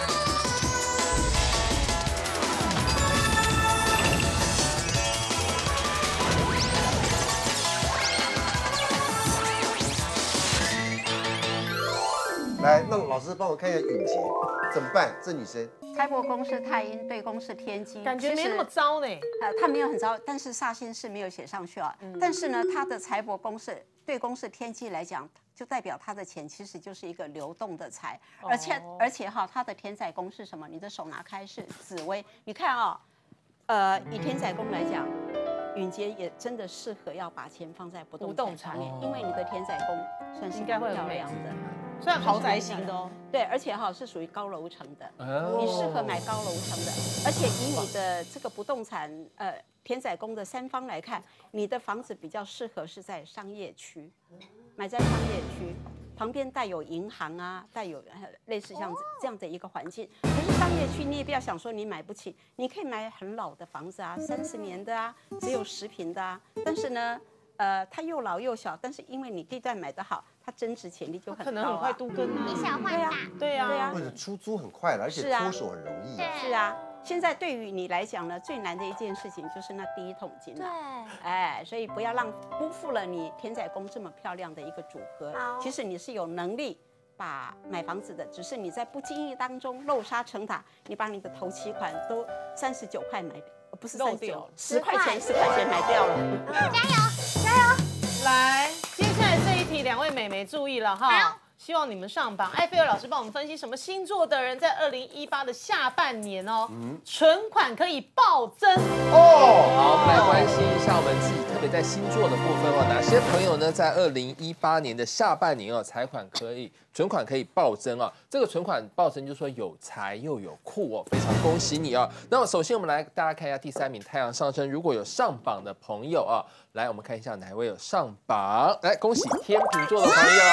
A: 来，那老师帮我看一下允杰怎么办？这女生
G: 财帛宫是太阴，对宫是天机，
B: 感觉没那么糟呢。
G: 呃，它没有很糟，但是煞星是没有写上去啊。嗯、但是呢，它的财帛宫是对宫是天机来讲，就代表它的钱其实就是一个流动的财，哦、而且而且哈，它的天宰宫是什么？你的手拿开是紫微，你看啊、哦，呃，以天宰宫来讲。允杰也真的适合要把钱放在不动产上面，因为你的天宰宫算是漂亮的，
B: 算豪宅型的哦。
G: 对，而且哈是属于高楼层的，你适合买高楼层的。而且以你的这个不动产呃天宰宫的三方来看，你的房子比较适合是在商业区，买在商业区。旁边带有银行啊，带有类似像这样的一个环境。可是商业区你也不要想说你买不起，你可以买很老的房子啊，三十年的啊，只有十平的啊。但是呢，呃，它又老又小，但是因为你地段买得好，它增值潜力就很高、啊，
B: 可能很快都更啊，
D: 以小换大。
B: 对呀、啊，
A: 对呀、啊，或者出租很快了，而且脱手很容易、啊。
G: 是啊。现在对于你来讲呢，最难的一件事情就是那第一桶金了。对，哎，所以不要让辜负了你天宰宫这么漂亮的一个组合。其实你是有能力把买房子的，只是你在不经意当中漏沙成塔，你把你的头期款都三十九块买，不是三十九，十块钱十块钱买掉了。
D: 加油，加油！
B: 来，接下来这一题，两位美眉注意了哈。希望你们上榜。艾菲尔老师帮我们分析什么星座的人在二零一八的下半年哦，嗯、存款可以暴增
E: 哦。好，我们来关心一下我们自己，特别在星座的部分哦，哪些朋友呢，在二零一八年的下半年哦，财款可以存款可以暴增啊、哦。这个存款暴增就是说有财又有库哦，非常恭喜你哦。那么首先我们来大家看一下第三名太阳上升，如果有上榜的朋友啊，来我们看一下哪位有上榜，来恭喜天秤座的朋友。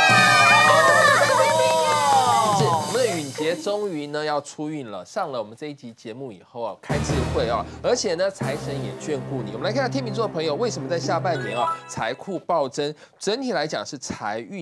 E: 是我们的允杰终于呢要出运了，上了我们这一集节目以后啊，开智慧啊，而且呢财神也眷顾你。我们来看看天秤座的朋友为什么在下半年啊财库暴增，整体来讲是财运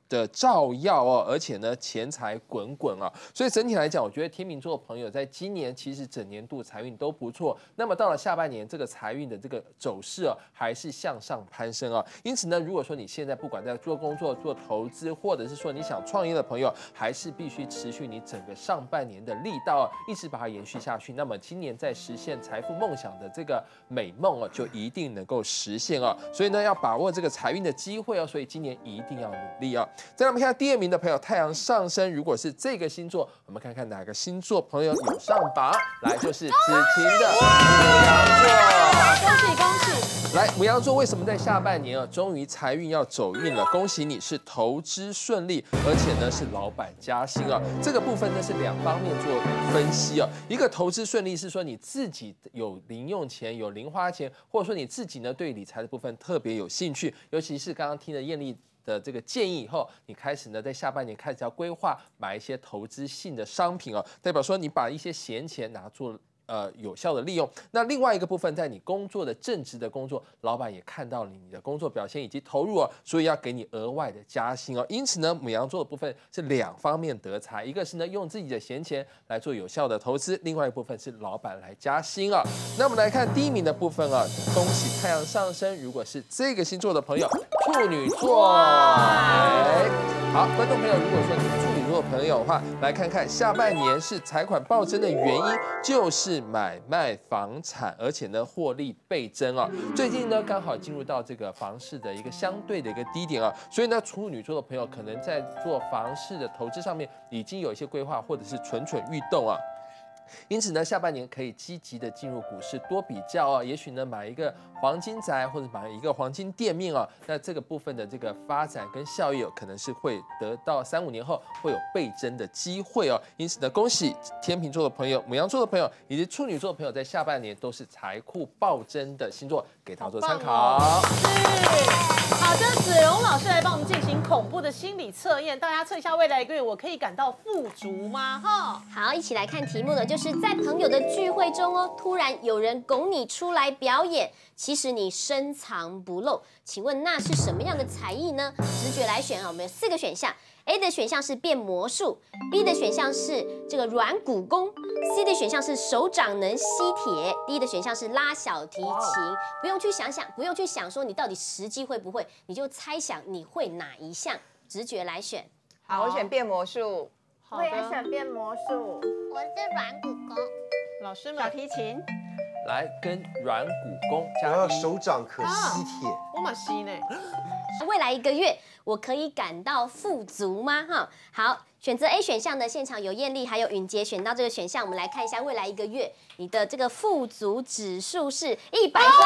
E: 的照耀哦，而且呢钱财滚滚啊，所以整体来讲，我觉得天秤座的朋友在今年其实整年度财运都不错。那么到了下半年，这个财运的这个走势啊，还是向上攀升啊。因此呢，如果说你现在不管在做工作、做投资，或者是说你想创业的朋友，还是必须持续你整个上半年的力道啊，一直把它延续下去。那么今年在实现财富梦想的这个美梦啊，就一定能够实现啊。所以呢，要把握这个财运的机会哦。所以今年一定要努力啊。再来我们看第二名的朋友，太阳上升，如果是这个星座，我们看看哪个星座朋友有上榜。来，就是子晴的牡羊座，
B: 恭喜恭喜！
E: 来，牡羊座为什么在下半年啊，终于财运要走运了？恭喜你是投资顺利，而且呢是老板加薪啊。这个部分呢是两方面做分析啊。一个投资顺利是说你自己有零用钱、有零花钱，或者说你自己呢对理财的部分特别有兴趣，尤其是刚刚听的艳丽的这个建议以后，你开始呢在下半年开始要规划买一些投资性的商品哦，代表说你把一些闲钱拿做呃有效的利用。那另外一个部分，在你工作的正职的工作，老板也看到你的工作表现以及投入哦，所以要给你额外的加薪哦。因此呢，牡羊座的部分是两方面得财，一个是呢用自己的闲钱来做有效的投资，另外一部分是老板来加薪啊。那我们来看第一名的部分啊，恭喜太阳上升，如果是这个星座的朋友，处女座。哎，好，观众朋友，如果说你是处女座的朋友的话，来看看下半年是财款暴增的原因，就是买卖房产，而且呢获利倍增啊。最近呢刚好进入到这个房市的一个相对的一个低点啊，所以呢处女座的朋友可能在做房市的投资上面已经有一些规划，或者是蠢蠢欲动啊。因此呢，下半年可以积极的进入股市，多比较啊，也许呢买一个黄金宅或者买一个黄金店面啊，那这个部分的这个发展跟效益可能是会得到三五年后会有倍增的机会哦。因此呢，恭喜天秤座的朋友、牡羊座的朋友以及处女座的朋友，在下半年都是财库暴增的星座，给大家做参考。
B: 哦、是，好，就是子荣老师来帮我们进行恐怖的心理测验，大家测一下未来一个月我可以感到富足吗？哈，
H: 好，一起来看题目的就是在朋友的聚会中哦，突然有人拱你出来表演，其实你深藏不露，请问那是什么样的才艺呢？直觉来选啊，我们有四个选项 ，A 的选项是变魔术 ，B 的选项是这个软骨功 ，C 的选项是手掌能吸铁 ，D 的选项是拉小提琴。不用去想想，不用去想说你到底实际会不会，你就猜想你会哪一项，直觉来选。
C: 好，我选变魔术。
F: 我也选变魔术。
D: 我是软骨功。
B: 老师们，
G: 小提琴。
E: 来跟软骨功
A: 我要
E: 加一，
A: 手掌可吸铁。
B: 我马西呢？
H: 未来一个月我可以感到富足吗？哈，好，选择 A 选项的现场有艳丽还有允杰选到这个选项，我们来看一下未来一个月你的这个富足指数是一百分。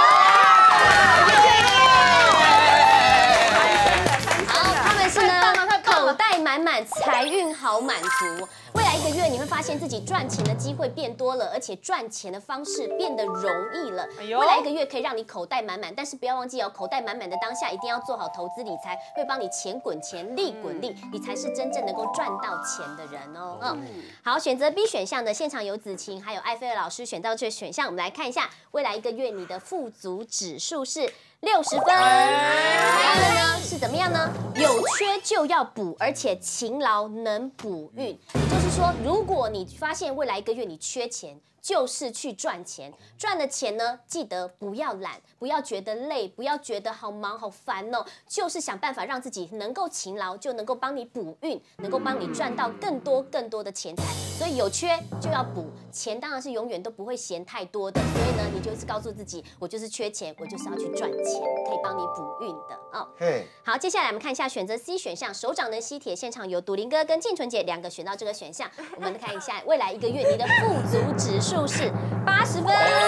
H: 好，他们是呢口袋满满，财运好满足。未来一个月你会发现自己赚钱的机会变多了，而且赚钱的方式变得容易了。
B: 哎呦
H: 未来一个月可以让你口袋满满，但是不要忘记哦，口袋满满的当下一定要做好投资理财，会帮你钱滚钱，利滚利，你才是真正能够赚到钱的人哦。嗯，好，选择 B 选项的现场有子晴还有艾菲尔老师选到这个选项，我们来看一下未来一个月你的富足指数是六十分。还有呢是怎么样呢？有缺就要补，而且勤劳能补运。也就是说，如果你发现未来一个月你缺钱，就是去赚钱，赚的钱呢，记得不要懒，不要觉得累，不要觉得好忙好烦哦，就是想办法让自己能够勤劳，就能够帮你补运，能够帮你赚到更多更多的钱财。所以有缺就要补，钱当然是永远都不会嫌太多的。所以呢，你就是告诉自己，我就是缺钱，我就是要去赚钱，可以帮你补运的哦。
A: 嘿，
H: 好，接下来我们看一下选择 C 选项，手掌能吸铁，现场有笃林哥跟静纯姐两个选到这个选项，我们看一下未来一个月你的富足指数是八十分。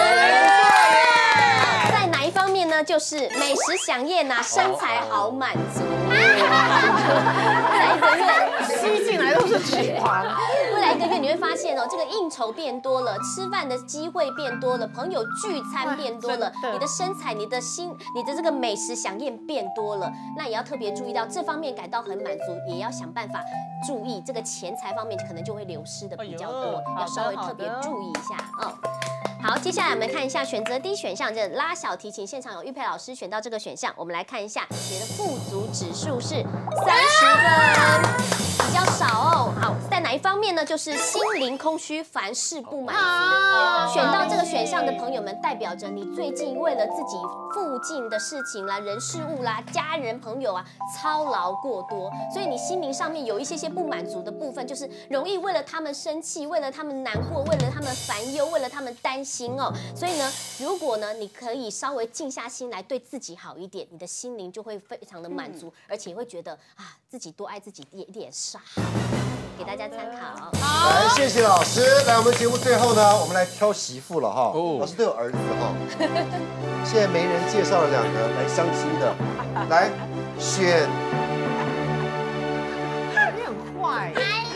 H: 在哪一方面呢？就是美食飨宴呐，身材好满足。未来一个月
B: 吸进来都是脂肪。
H: 未来一个月你会发现哦，这个应酬变多了，吃饭的机会变多了，朋友聚餐变多了，你的身材、你的心、你的这个美食飨宴变多了，那也要特别注意到这方面感到很满足，也要想办法注意这个钱财方面可能就会流失的比较多，要稍微特别注意一下哦。 好，接下来我们看一下选择 D 选项，这拉小提琴，现场有玉佩老师选到这个选项，我们来看一下你的富足指数是三十分，比较少哦。好，在哪一方面呢？就是心灵空虚，凡事不满足。选到这个选项的朋友们，代表着你最近为了自己附近的事情啦、人事物啦、家人朋友啊，操劳过多，所以你心灵上面有一些些不满足的部分，就是容易为了他们生气，为了他们难过，为了他们烦忧，为了他们担心哦。所以呢，如果呢，你可以稍微静下心来，对自己好一点，你的心灵就会非常的满足，而且会觉得啊，自己多爱自己一点是好。给大家参考。
A: 来，谢谢老师。来，我们节目最后呢，我们来挑媳妇了哈。
E: 哦
A: 老师都有儿子哈。现在媒人介绍了两个来相亲的，来选。
B: 你很坏。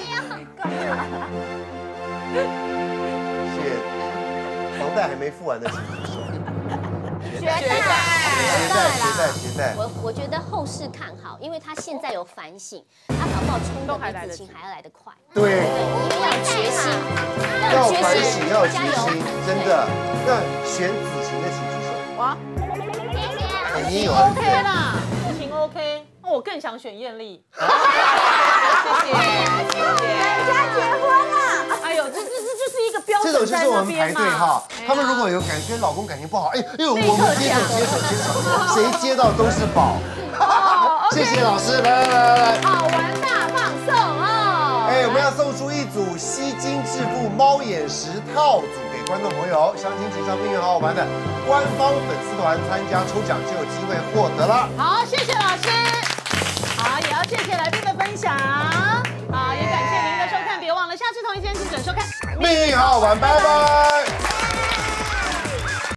A: 选房贷还没付完的媳妇。
D: 学贷，
A: 学贷，学贷，学贷。
H: 我我觉得后市看好，因为他现在有反省，他搞不好冲的比子晴还要来得快。
A: 对，
H: 因为要有决心，
A: 要
H: 有决
A: 反省，
H: 心，
A: 要有决
H: 加油！
A: 心，真的。那选子晴的请举手。
B: 哇，
A: 哎，你有儿子
B: OK 啦，子晴 OK，那我更想选艳丽。谢谢，谢谢。
F: 人家结婚了。
B: 哎呦，这这这就是一个标
A: 这种
B: 准在
A: 就是我们排
B: 那边嘛
A: 队哈。
B: 哎呀
A: 他们如果有感跟老公感情不好，哎哎呦，我们接手接手接手，谁接到都是宝。谢谢老师，来来来来。
B: 好玩大放送哦！
A: 哎，我们要送出一组吸睛致富猫眼石套组给观众朋友，详情请上订阅好好玩的官方粉丝团参加抽奖就有机会获得了。
B: 好，谢谢老师。好，也要谢谢来宾的分享。好，也感谢您的收看，别忘了下次同一时间请准收看。
A: 命运好好玩，拜拜。